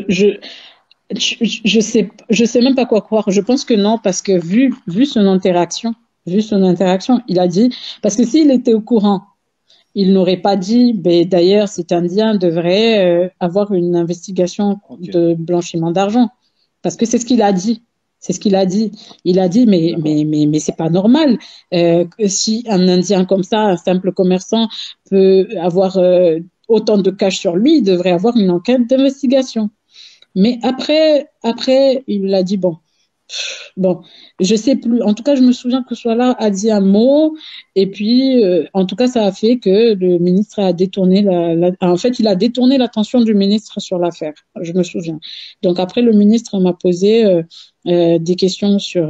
je sais même pas quoi croire. Je pense que non, parce que vu son interaction, il a dit, parce que s'il était au courant, il n'aurait pas dit, ben, d'ailleurs, cet Indien devrait avoir une investigation Ok, de blanchiment d'argent. Parce que c'est ce qu'il a dit. C'est ce qu'il a dit. Il a dit, d'accord. mais c'est pas normal. Que si un Indien comme ça, un simple commerçant, peut avoir autant de cash sur lui, il devrait avoir une enquête d'investigation. Mais après, il a dit, bon, je sais plus. En tout cas, je me souviens que Soala a dit un mot, et puis, en tout cas, ça a fait que le ministre a détourné en fait, il a détourné l'attention du ministre sur l'affaire. Je me souviens. Donc après, le ministre m'a posé des questions sur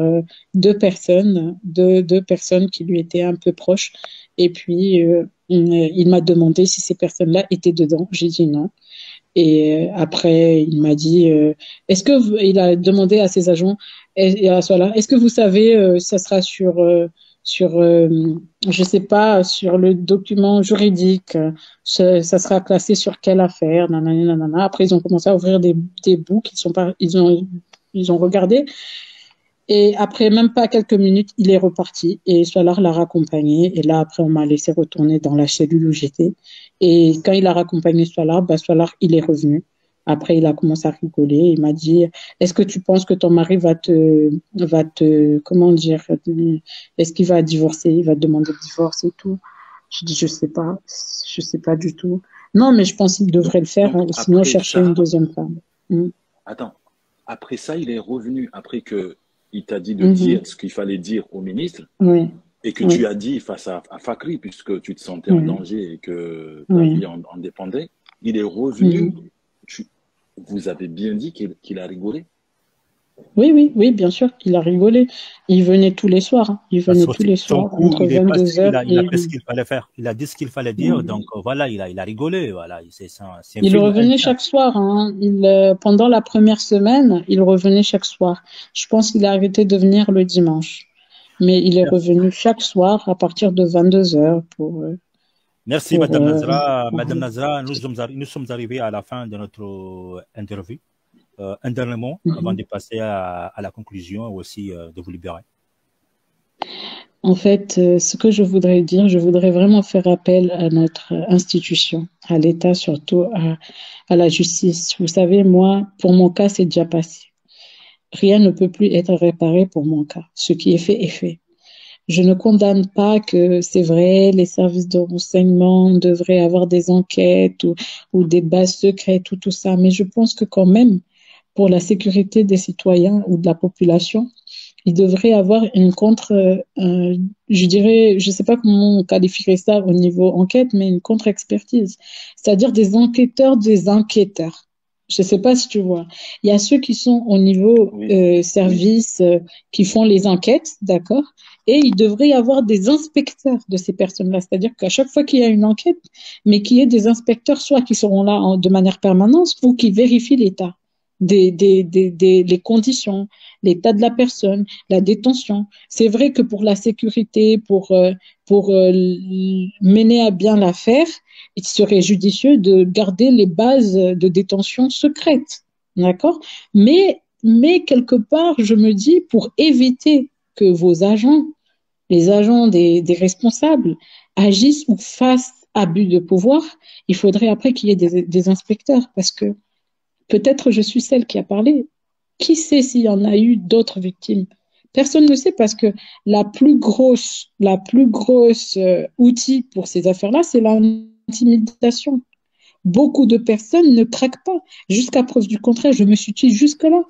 deux personnes qui lui étaient un peu proches, et puis il m'a demandé si ces personnes-là étaient dedans. J'ai dit non. Et après, il m'a dit, il a demandé à ses agents et à Solar, est-ce que vous savez, ça sera sur, je sais pas, sur le document juridique, ça sera classé sur quelle affaire, nanana, nanana. Après, ils ont commencé à ouvrir des bouts qu'ils sont pas, ils ont regardé. Et après même pas quelques minutes, il est reparti et Solar l'a raccompagné. Et là, après, on m'a laissé retourner dans la cellule où j'étais. Et quand il a raccompagné Solar, Solar, il est revenu. Après, il a commencé à rigoler. Il m'a dit, est-ce que tu penses que ton mari comment dire, est-ce qu'il va divorcer? Il va te demander le divorce et tout. Je dis, je sais pas du tout. Non, mais je pense qu'il Donc, devrait le faire, donc hein, sinon après chercher une ça, deuxième femme. Mm. attends, après ça, il est revenu, après que il t'a dit de Mhm. dire ce qu'il fallait dire au ministre, Oui, et que tu oui, as dit face à Fakri, puisque tu te sentais en oui, danger et que ta oui. vie en dépendait, il est revenu, Mhm. tu, vous avez bien dit qu'il a rigolé. Oui, oui, oui, bien sûr, il a rigolé. Il venait tous les soirs, hein. Il Parce venait que tous les son soirs coup, entre il est passé, 22 heures il a et fait ce qu'il fallait faire. Il a dit ce qu'il fallait dire, donc voilà, il a rigolé, voilà. C'est un il film revenait indien. chaque soir, hein. Pendant la première semaine, il revenait chaque soir. Je pense qu'il a arrêté de venir le dimanche. Mais il est Merci, revenu chaque soir à partir de 22 heures merci pour, Madame euh, Nazra. pour- Madame Nazra, nous sommes arrivés à la fin de notre interview. Un dernier mot avant Mhm. de passer à la conclusion et aussi de vous libérer. En fait, ce que je voudrais dire, je voudrais vraiment faire appel à notre institution, à l'État surtout, à la justice. Vous savez, moi, pour mon cas, c'est déjà passé. Rien ne peut plus être réparé pour mon cas. Ce qui est fait est fait. Je ne condamne pas que c'est vrai, les services de renseignement devraient avoir des enquêtes ou des bases secrètes ou tout ça, mais je pense que quand même, pour la sécurité des citoyens ou de la population, il devrait avoir une je dirais, je sais pas comment on qualifierait ça au niveau enquête, mais une contre-expertise. C'est-à-dire des enquêteurs des enquêteurs. Je sais pas si tu vois. Il y a ceux qui sont au niveau Oui, oui, service, qui font les enquêtes, d'accord? Et il devrait y avoir des inspecteurs de ces personnes-là. C'est-à-dire qu'à chaque fois qu'il y a une enquête, mais qu'il y ait des inspecteurs, soit qui seront là de manière permanente, ou qui vérifient l'état les conditions, l'état de la personne, la détention. C'est vrai que pour la sécurité, pour mener à bien l'affaire, il serait judicieux de garder les bases de détention secrètes, d'accord? Mais quelque part, je me dis, pour éviter que vos agents, les agents des responsables, agissent ou fassent abus de pouvoir, il faudrait après qu'il y ait des inspecteurs, parce que peut-être je suis celle qui a parlé. Qui sait s'il y en a eu d'autres victimes? Personne ne sait parce que la plus grosse outil pour ces affaires-là, c'est l'intimidation. Beaucoup de personnes ne craquent pas. Jusqu'à preuve du contraire, je me suis dit jusque-là.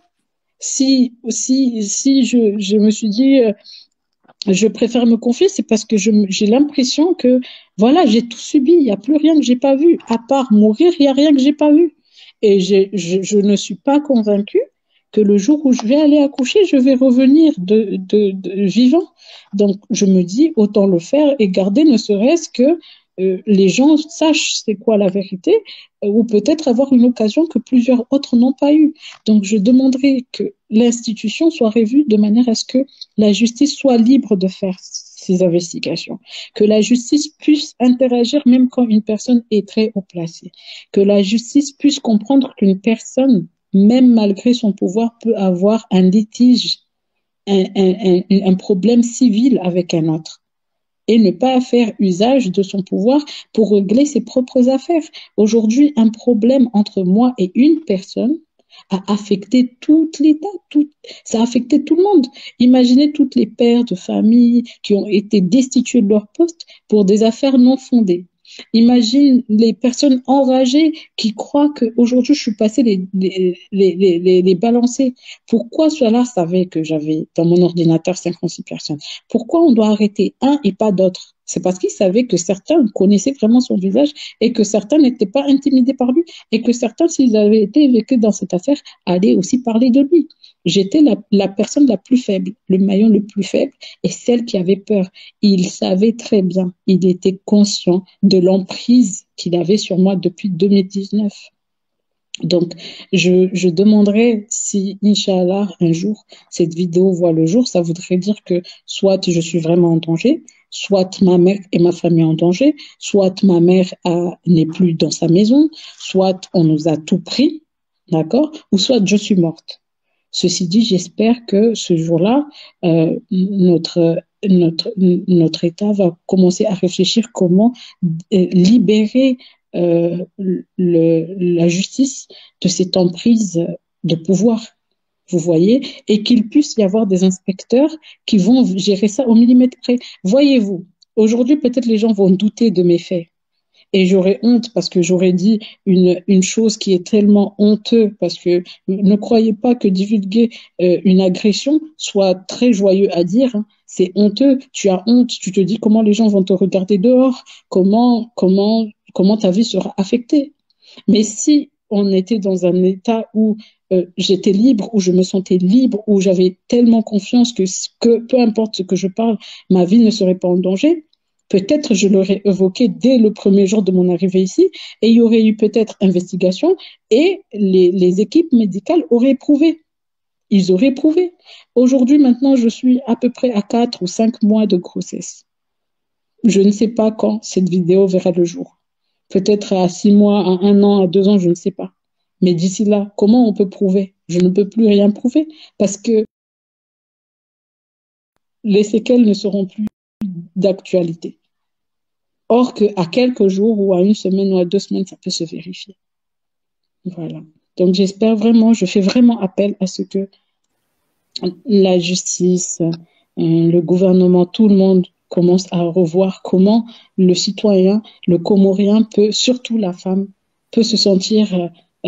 Si je me suis dit, je préfère me confier, c'est parce que j'ai l'impression que, voilà, j'ai tout subi. Il n'y a plus rien que j'ai pas vu. À part mourir, il n'y a rien que j'ai pas vu. Et je ne suis pas convaincue que le jour où je vais aller accoucher, je vais revenir de vivant. Donc, je me dis, autant le faire et garder ne serait-ce que les gens sachent c'est quoi la vérité, ou peut-être avoir une occasion que plusieurs autres n'ont pas eue. Donc, je demanderai que l'institution soit revue de manière à ce que la justice soit libre de faire ces investigations, que la justice puisse interagir même quand une personne est très haut placée, que la justice puisse comprendre qu'une personne, même malgré son pouvoir, peut avoir un litige, un problème civil avec un autre et ne pas faire usage de son pouvoir pour régler ses propres affaires. Aujourd'hui, un problème entre moi et une personne a affecté tout l'État, ça a affecté tout le monde. Imaginez toutes les pères de famille qui ont été destitués de leur poste pour des affaires non fondées. Imagine les personnes enragées qui croient qu'aujourd'hui je suis passée les balancer. Pourquoi cela savait que j'avais dans mon ordinateur 56 personnes? Pourquoi on doit arrêter un et pas d'autres? C'est parce qu'il savait que certains connaissaient vraiment son visage et que certains n'étaient pas intimidés par lui et que certains, s'ils avaient été vécus dans cette affaire, allaient aussi parler de lui. J'étais la personne la plus faible, le maillon le plus faible et celle qui avait peur. Il savait très bien, il était conscient de l'emprise qu'il avait sur moi depuis 2019. Donc, je demanderais si, Inch'Allah, un jour, cette vidéo voit le jour, ça voudrait dire que soit je suis vraiment en danger, soit ma mère et ma famille en danger, soit ma mère n'est plus dans sa maison, soit on nous a tout pris, d'accord, ou soit je suis morte. Ceci dit, j'espère que ce jour-là, notre État va commencer à réfléchir comment libérer la justice de cette emprise de pouvoir, vous voyez, et qu'il puisse y avoir des inspecteurs qui vont gérer ça au millimètre près. Voyez-vous, aujourd'hui, peut-être les gens vont douter de mes faits. Et j'aurais honte parce que j'aurais dit une chose qui est tellement honteuse parce que ne croyez pas que divulguer une agression soit très joyeux à dire. Hein. C'est honteux. Tu as honte. Tu te dis comment les gens vont te regarder dehors. Comment ta vie sera affectée. Mais si on était dans un état où j'étais libre, où je me sentais libre, où j'avais tellement confiance que peu importe ce que je parle, ma vie ne serait pas en danger. Peut-être je l'aurais évoqué dès le premier jour de mon arrivée ici et il y aurait eu peut-être investigation et les équipes médicales auraient prouvé. Ils auraient prouvé. Aujourd'hui, maintenant, je suis à peu près à 4 ou 5 mois de grossesse. Je ne sais pas quand cette vidéo verra le jour. Peut-être à 6 mois, à 1 an, à 2 ans, je ne sais pas. Mais d'ici là, comment on peut prouver? Je ne peux plus rien prouver parce que les séquelles ne seront plus d'actualité. Or qu'à quelques jours ou à 1 semaine ou à 2 semaines, ça peut se vérifier. Voilà. Donc j'espère vraiment, je fais vraiment appel à ce que la justice le gouvernement, tout le monde commence à revoir comment le citoyen, le Comorien peut, surtout la femme, peut se sentir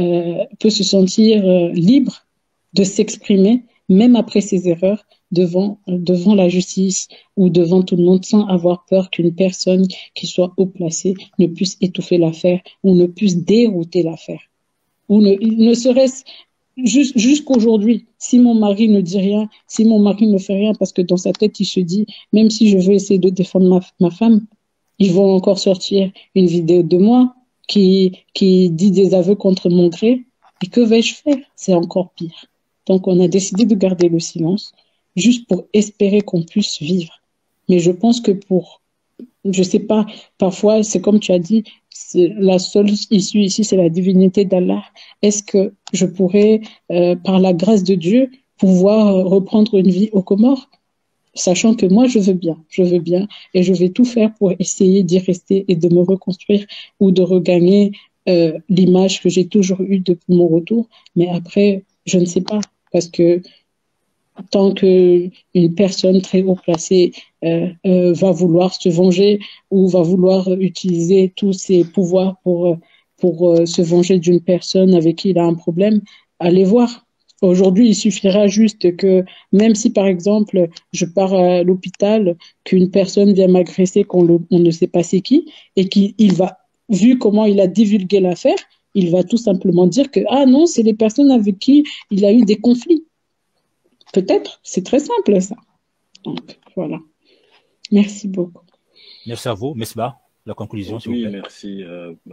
libre de s'exprimer, même après ses erreurs, devant la justice ou devant tout le monde, sans avoir peur qu'une personne qui soit haut placée ne puisse étouffer l'affaire ou ne puisse dérouter l'affaire. Ou ne serait-ce jusqu'aujourd'hui, si mon mari ne dit rien, si mon mari ne fait rien, parce que dans sa tête, il se dit, même si je veux essayer de défendre ma femme, ils vont encore sortir une vidéo de moi qui dit des aveux contre mon gré. Et que vais-je faire? C'est encore pire. Donc, on a décidé de garder le silence, juste pour espérer qu'on puisse vivre. Mais je pense que je sais pas, parfois, c'est comme tu as dit, la seule issue ici, c'est la divinité d'Allah. Est-ce que je pourrais, par la grâce de Dieu, pouvoir reprendre une vie aux Comores? Sachant que moi, je veux bien, et je vais tout faire pour essayer d'y rester et de me reconstruire ou de regagner l'image que j'ai toujours eue depuis mon retour. Mais après, je ne sais pas, parce que tant qu'une personne très haut placée va vouloir se venger ou va vouloir utiliser tous ses pouvoirs pour se venger d'une personne avec qui il a un problème, allez voir. Aujourd'hui, il suffira juste que, même si par exemple, je pars à l'hôpital, qu'une personne vient m'agresser, on ne sait pas c'est qui, et qu'il va, vu comment il a divulgué l'affaire, il va tout simplement dire que, ah non, c'est les personnes avec qui il a eu des conflits. Peut-être, c'est très simple ça. Donc, voilà. Merci beaucoup. Merci à vous. Mesbah, la conclusion, s'il vous plaît. Oui, merci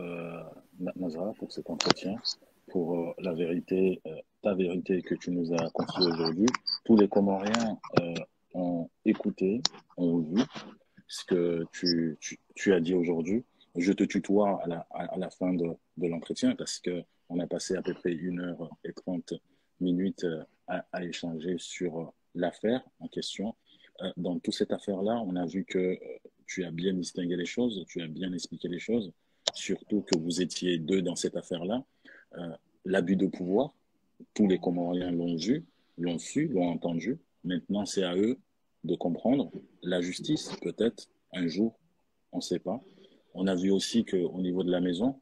Nazra pour cet entretien, pour la vérité, ta vérité que tu nous as confiée aujourd'hui. Tous les Comoriens ont écouté, ont vu ce que tu as dit aujourd'hui. Je te tutoie à la fin de l'entretien parce qu'on a passé à peu près 1h30 à échanger sur l'affaire en question. Dans toute cette affaire-là, on a vu que tu as bien distingué les choses, tu as bien expliqué les choses, surtout que vous étiez deux dans cette affaire-là. L'abus de pouvoir, tous les Comoriens l'ont vu, l'ont su, l'ont entendu. Maintenant, c'est à eux de comprendre. La justice, peut-être, un jour, on ne sait pas. On a vu aussi qu'au niveau de la maison,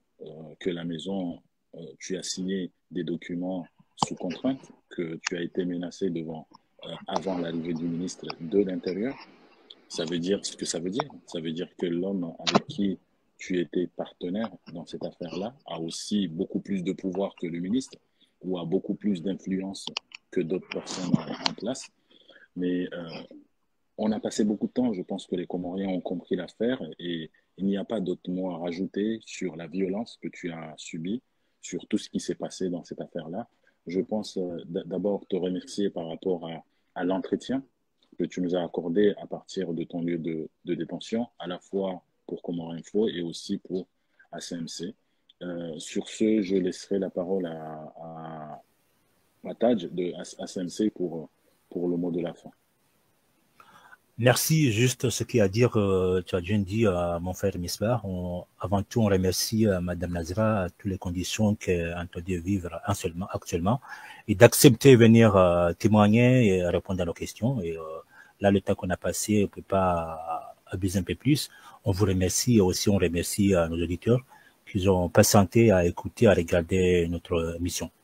tu as signé des documents sous contrainte, que tu as été menacé avant l'arrivée du ministre de l'Intérieur. Ça veut dire ce que ça veut dire. Ça veut dire que l'homme avec qui tu étais partenaire dans cette affaire-là a aussi beaucoup plus de pouvoir que le ministre ou a beaucoup plus d'influence que d'autres personnes en place. Mais on a passé beaucoup de temps. Je pense que les Comoriens ont compris l'affaire et il n'y a pas d'autres mots à rajouter sur la violence que tu as subie, sur tout ce qui s'est passé dans cette affaire-là. Je pense d'abord te remercier par rapport à l'entretien que tu nous as accordé à partir de ton lieu de détention, à la fois pour Comores Info et aussi pour ACMC. Sur ce, je laisserai la parole à Tadj de ACMC pour le mot de la fin. Merci. Juste ce qu'il y a à dire, tu as bien dit à mon frère Mesbah. Avant tout, on remercie Madame Nazra à toutes les conditions qu'elle est en train de vivre actuellement et d'accepter de venir témoigner et répondre à nos questions. Et là, le temps qu'on a passé, on ne peut pas abuser un peu plus. On vous remercie et aussi on remercie nos auditeurs qui ont patienté à écouter, à regarder notre émission.